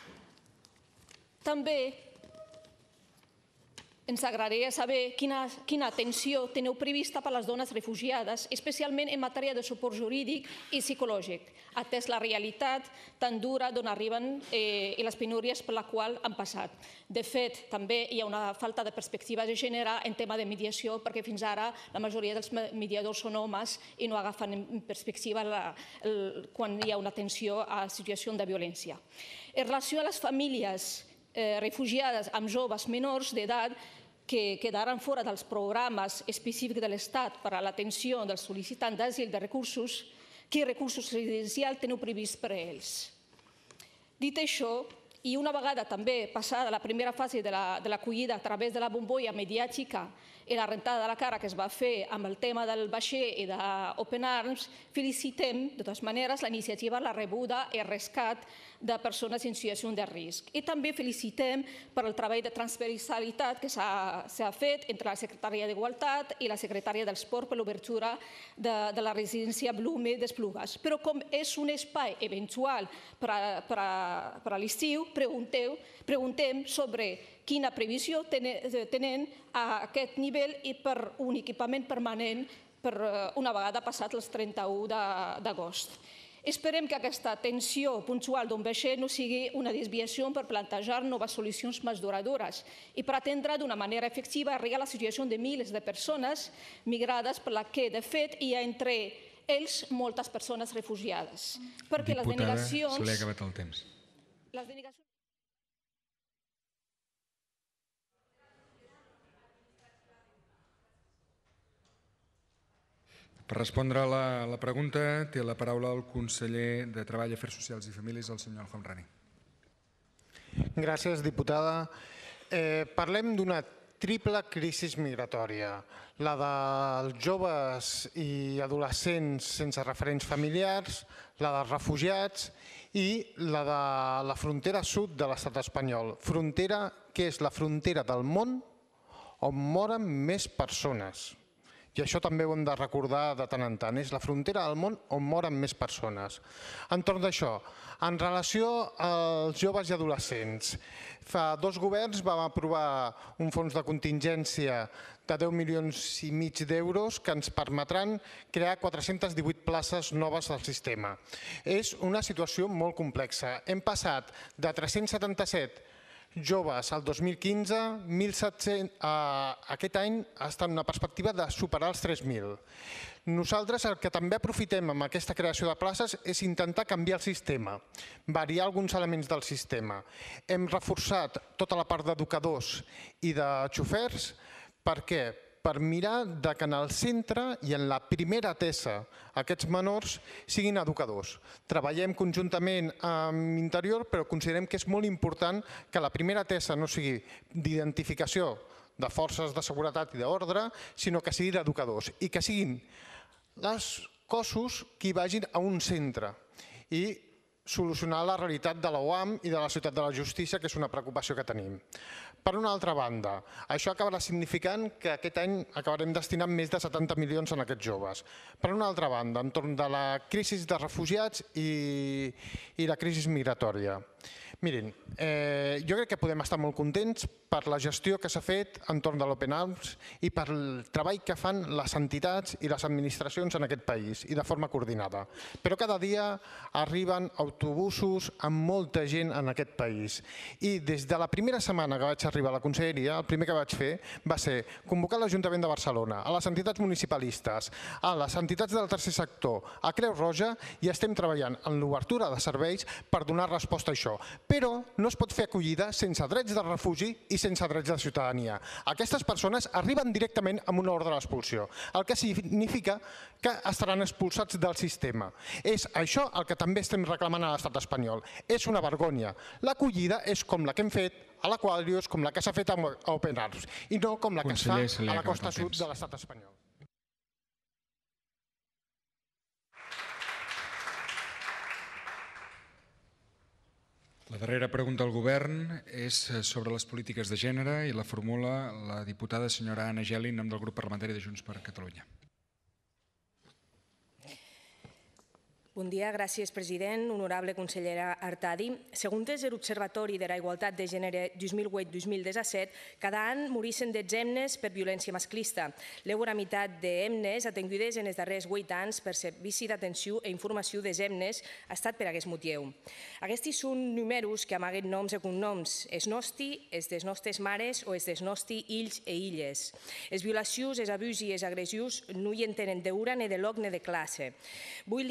Speaker 18: També ens agradaria saber quina atenció teniu prevista per a les dones refugiades, especialment en matèria de suport jurídic i psicològic, atès la realitat tan dura d'on arriben i les penúries per la qual han passat. De fet, també hi ha una falta de perspectiva de gènere en tema de mediació, perquè fins ara la majoria dels mediadors són homes i no agafen en perspectiva quan hi ha una atenció a situació de violència. En relació a les famílies refugiades amb joves menors d'edat que quedaran fora dels programes específics de l'Estat per a l'atenció dels sol·licitants d'asil de recursos, quins recursos residencials teniu previst per a ells? Dit això, I una vegada també passada la primera fase de l'acollida a través de la bombolla mediàtica i la rentada de la cara que es va fer amb el tema del vaixell i d'Open Arms, felicitem, de totes maneres, la iniciativa, la rebuda i el rescat de persones en situació de risc. I també felicitem per el treball de transversalitat que s'ha fet entre la Secretaria d'Igualtat i la Secretaria d'Esport per l'obertura de la residència Blume d'Esplugues. Però com és un espai eventual per a l'estiu, preguntem sobre quina previsió tenen a aquest nivell i per un equipament permanent per una vegada passat el trenta-u d'agost. Esperem que aquesta atenció puntual d'un vaixell no sigui una desviació per plantejar noves solucions més duradores i per atendre d'una manera efectiva a la situació de milers de persones migrades per la que, de fet, hi ha entre ells moltes persones refugiades. Perquè les denegacions...
Speaker 1: Diputada, se li ha acabat el temps.
Speaker 18: Les denegacions...
Speaker 1: Per respondre a la pregunta té la paraula el conseller de Treball, Afers Socials i Famílies, el senyor El Homrani.
Speaker 3: Gràcies, diputada. Parlem d'una triple crisi migratòria. La dels joves i adolescents sense referents familiars, la dels refugiats i la de la frontera sud de l'estat espanyol. Frontera que és la frontera del món on moren més persones. I això també ho hem de recordar de tant en tant. És la frontera del món on moren més persones. Entorn d'això, en relació als joves i adolescents, fa dos governs vam aprovar un fons de contingència de deu milions i mig d'euros que ens permetran crear quatre-centes divuit places noves del sistema. És una situació molt complexa. Hem passat de tres-cents setanta-set joves al dos mil quinze, mil set-cents aquest any està en una perspectiva de superar els tres mil. Nosaltres el que també aprofitem amb aquesta creació de places és intentar canviar el sistema, variar alguns elements del sistema. Hem reforçat tota la part d'educadors i de xofers. Per què? Per mirar que en el centre i en la primera atesa aquests menors siguin educadors. Treballem conjuntament amb Interior, però considerem que és molt important que la primera atesa no sigui d'identificació de forces de seguretat i d'ordre, sinó que sigui d'educadors i que siguin els cossos qui vagin a un centre i solucionar la realitat de la U A M i de la Ciutat de la Justícia, que és una preocupació que tenim. Per una altra banda, això acabarà significant que aquest any acabarem destinant més de setanta milions a aquests joves. Per una altra banda, entorn de la crisi de refugiats i la crisi migratòria. Mirin, jo crec que podem estar molt contents per la gestió que s'ha fet entorn de l'Open Arms i per el treball que fan les entitats i les administracions en aquest país i de forma coordinada. Però cada dia arriben autobusos amb molta gent en aquest país. I des de la primera setmana que vaig arribar a la conselleria, el primer que vaig fer va ser convocar l'Ajuntament de Barcelona, a les entitats municipalistes, a les entitats del tercer sector, a Creu Roja, i estem treballant en l'obertura de serveis per donar resposta a això. Però no es pot fer acollida sense drets de refugi i sense drets de ciutadania. Aquestes persones arriben directament amb una ordre d'expulsió, el que significa que estaran expulsats del sistema. És això el que també estem reclamant a l'estat espanyol. És una vergonya. L'acollida és com la que hem fet a l'Aquarius, com la que s'ha fet a Open Arms, i no com la que es fa a la costa sud de l'estat espanyol.
Speaker 1: La darrera pregunta al govern és sobre les polítiques de gènere i la formula la diputada senyora Anna Geli en nom del grup parlamentari de Junts per Catalunya.
Speaker 19: Bon dia, gràcies president, honorable consellera Artadi. Segons l'Observatori de la Igualtat de Gènere dos mil vuit dos mil disset, cada any moreixen dotze hemnes per violència masclista. L'eura meitat d'hemnes atengudes en els darrers vuit anys per servici d'atenció i informació dels hemnes ha estat per aquest motiu. Aquests són números que amaguen noms i cognoms. Els nostres, els des nostres mares o els des nostres ills i illes. Les violacions, els abusos i les agressions no hi en tenen d'eura ni de lloc ni de classe. Vull llegir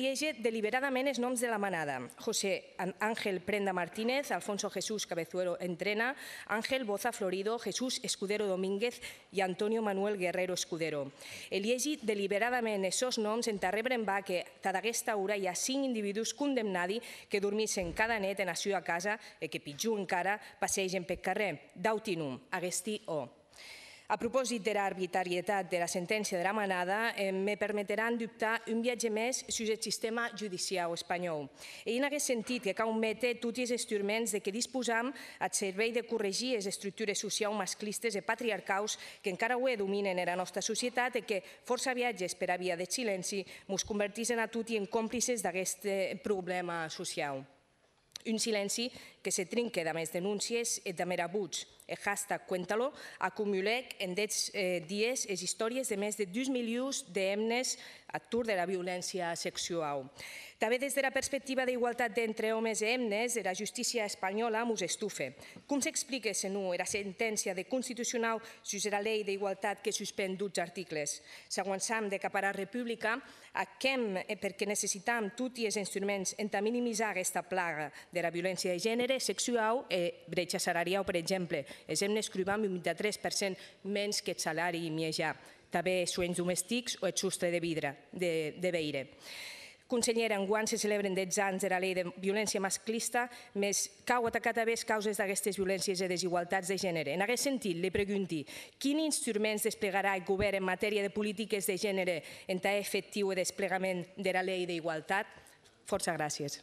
Speaker 19: deliberadament els noms de la manada. José Ángel Prenda Martínez, Alfonso Jesús Cabezuelo Entrena, Ángel Boza Florido, Jesús Escudero Domínguez i Antonio Manuel Guerrero Escudero. Eliegi deliberadament aquests noms en rebre en va que tada aquesta hora hi ha cinc individus condemnats que dormisen cada nit en la seva casa i que pitjor encara passegen pel carrer. Dautinum, agesti o. A propòsit de l'arbitrarietat de la sentència de la manada, me permetran dubtar un viatge més sobre el sistema judicial espanyol. I en aquest sentit que cal metre tots els instruments de què disposam al servei de corregir les estructures socials masclistes i patriarcals que encara avui dominen en la nostra societat i que força viatges per a via de silenci ens converteixen a tots en còmplices d'aquest problema social. Un silenci que se trinca de més denúncies i de més abuts. El hashtag Cuéntalo acumulec en aquests dies les històries de més de dos milions d'hemnes atur de la violència sexual. També des de la perspectiva d'igualtat d'entre homes i hemnes, la justícia espanyola ens estufa. Com s'explica, senyor, la sentència de Constitucional sobre la llei d'igualtat que suspèn dotze articles? S'aguançam de cap a la república, perquè necessitam tots els instruments en minimitzar aquesta plaga de la violència de gènere, sexual i bretxa salarial, per exemple. Els hemnes cruvam un vint-i-tres per cent menys que el salari mitjà. També suens domèstics o el sostre de veire. Consellera, enguany se celebren dotze anys de la llei de violència masclista, més cau atacar també les causes d'aquestes violències i desigualtats de gènere. En aquest sentit, li pregunto, quins instruments desplegarà el govern en matèria de polítiques de gènere en tal efectiu el desplegament de la llei d'igualtat? Força gràcies.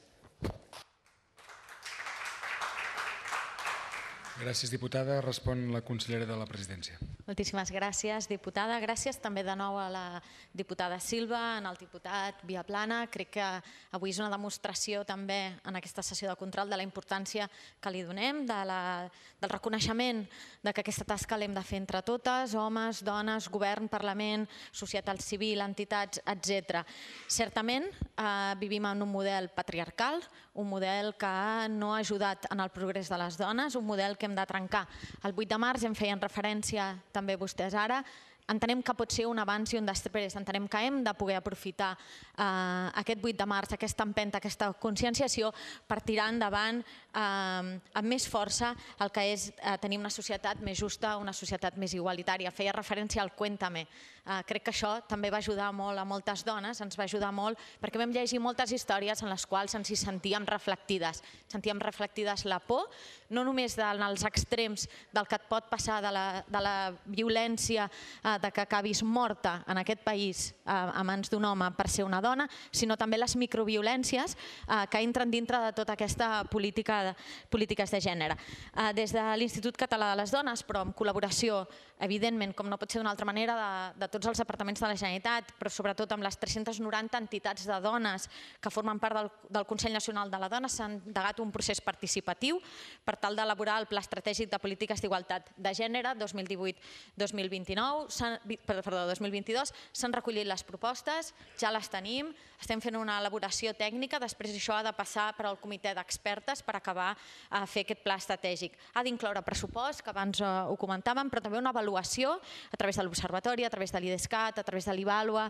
Speaker 1: Gràcies, diputada. Respon la consellera de la Presidència.
Speaker 7: Moltíssimes gràcies, diputada. Gràcies també de nou a la diputada Silva, al diputat Viaplana. Crec que avui és una demostració també en aquesta sessió de control de la importància que li donem, del reconeixement que aquesta tasca l'hem de fer entre totes, homes, dones, govern, Parlament, societat civil, entitats, etcètera. Certament vivim en un model patriarcal, un model que no ha ajudat en el progrés de les dones, un model que hem de trencar. El vuit de març en feien referència també vostès ara. Entenem que pot ser un abans i un després. Entenem que hem de poder aprofitar aquest vuit de març, aquesta empenta, aquesta conscienciació per tirar endavant amb més força el que és tenir una societat més justa, una societat més igualitària. Feia referència al Cuéntame. Crec que això també va ajudar molt a moltes dones, ens va ajudar molt, perquè vam llegir moltes històries en les quals ens hi sentíem reflectides. Sentíem reflectides la por, no només en els extrems del que et pot passar de la violència, de que acabis morta en aquest país a mans d'un home per ser una dona, sinó també les microviolències que entren dintre de tota aquesta polítiques de gènere. Des de l'Institut Català de les Dones, però en col·laboració, evidentment, com no pot ser d'una altra manera, de tots els departaments de la Generalitat, però sobretot amb les tres-centes noranta entitats de dones que formen part del Consell Nacional de la Dona, s'ha endegat un procés participatiu per tal d'elaborar el Pla Estratègic de Polítiques d'Igualtat de Gènere dos mil divuit dos mil vint-i-nou, perdó, dos mil vint-i-dos, s'han recollit les propostes, ja les tenim, estem fent una elaboració tècnica, després això ha de passar per al comitè d'expertes per acabar a fer aquest pla estratègic. Ha d'incloure pressupost, que abans ho comentàvem, però també una avaluació a través de l'Observatori, a través de l'IDESCAT, a través de l'IVALUA,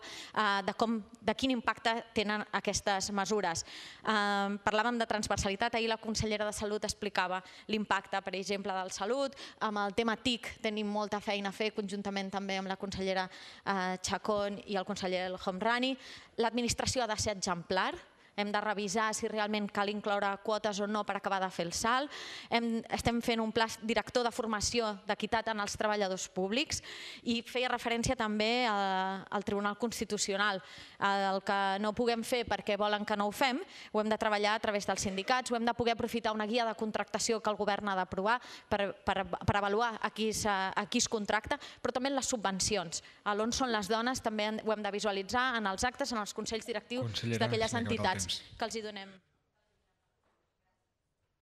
Speaker 7: de quin impacte tenen aquestes mesures. Parlàvem de transversalitat, ahir la consellera de Salut explicava l'impacte, per exemple, del Salut. Amb el tema T I C tenim molta feina a fer, conjuntament també amb la consellera Chacón i el conseller El Homrani. L'administració ha de ser exemplar. Hem de revisar si realment cal incloure quotes o no per acabar de fer el salt. Estem fent un pla director de formació d'equitat en els treballadors públics i feia referència també al Tribunal Constitucional. El que no puguem fer perquè volen que no ho fem, ho hem de treballar a través dels sindicats, ho hem de poder aprofitar una guia de contractació que el govern ha d'aprovar per avaluar a qui es contracta, però també en les subvencions. On són les dones també ho hem de visualitzar en els actes, en els consells directius d'aquelles entitats que els hi donem.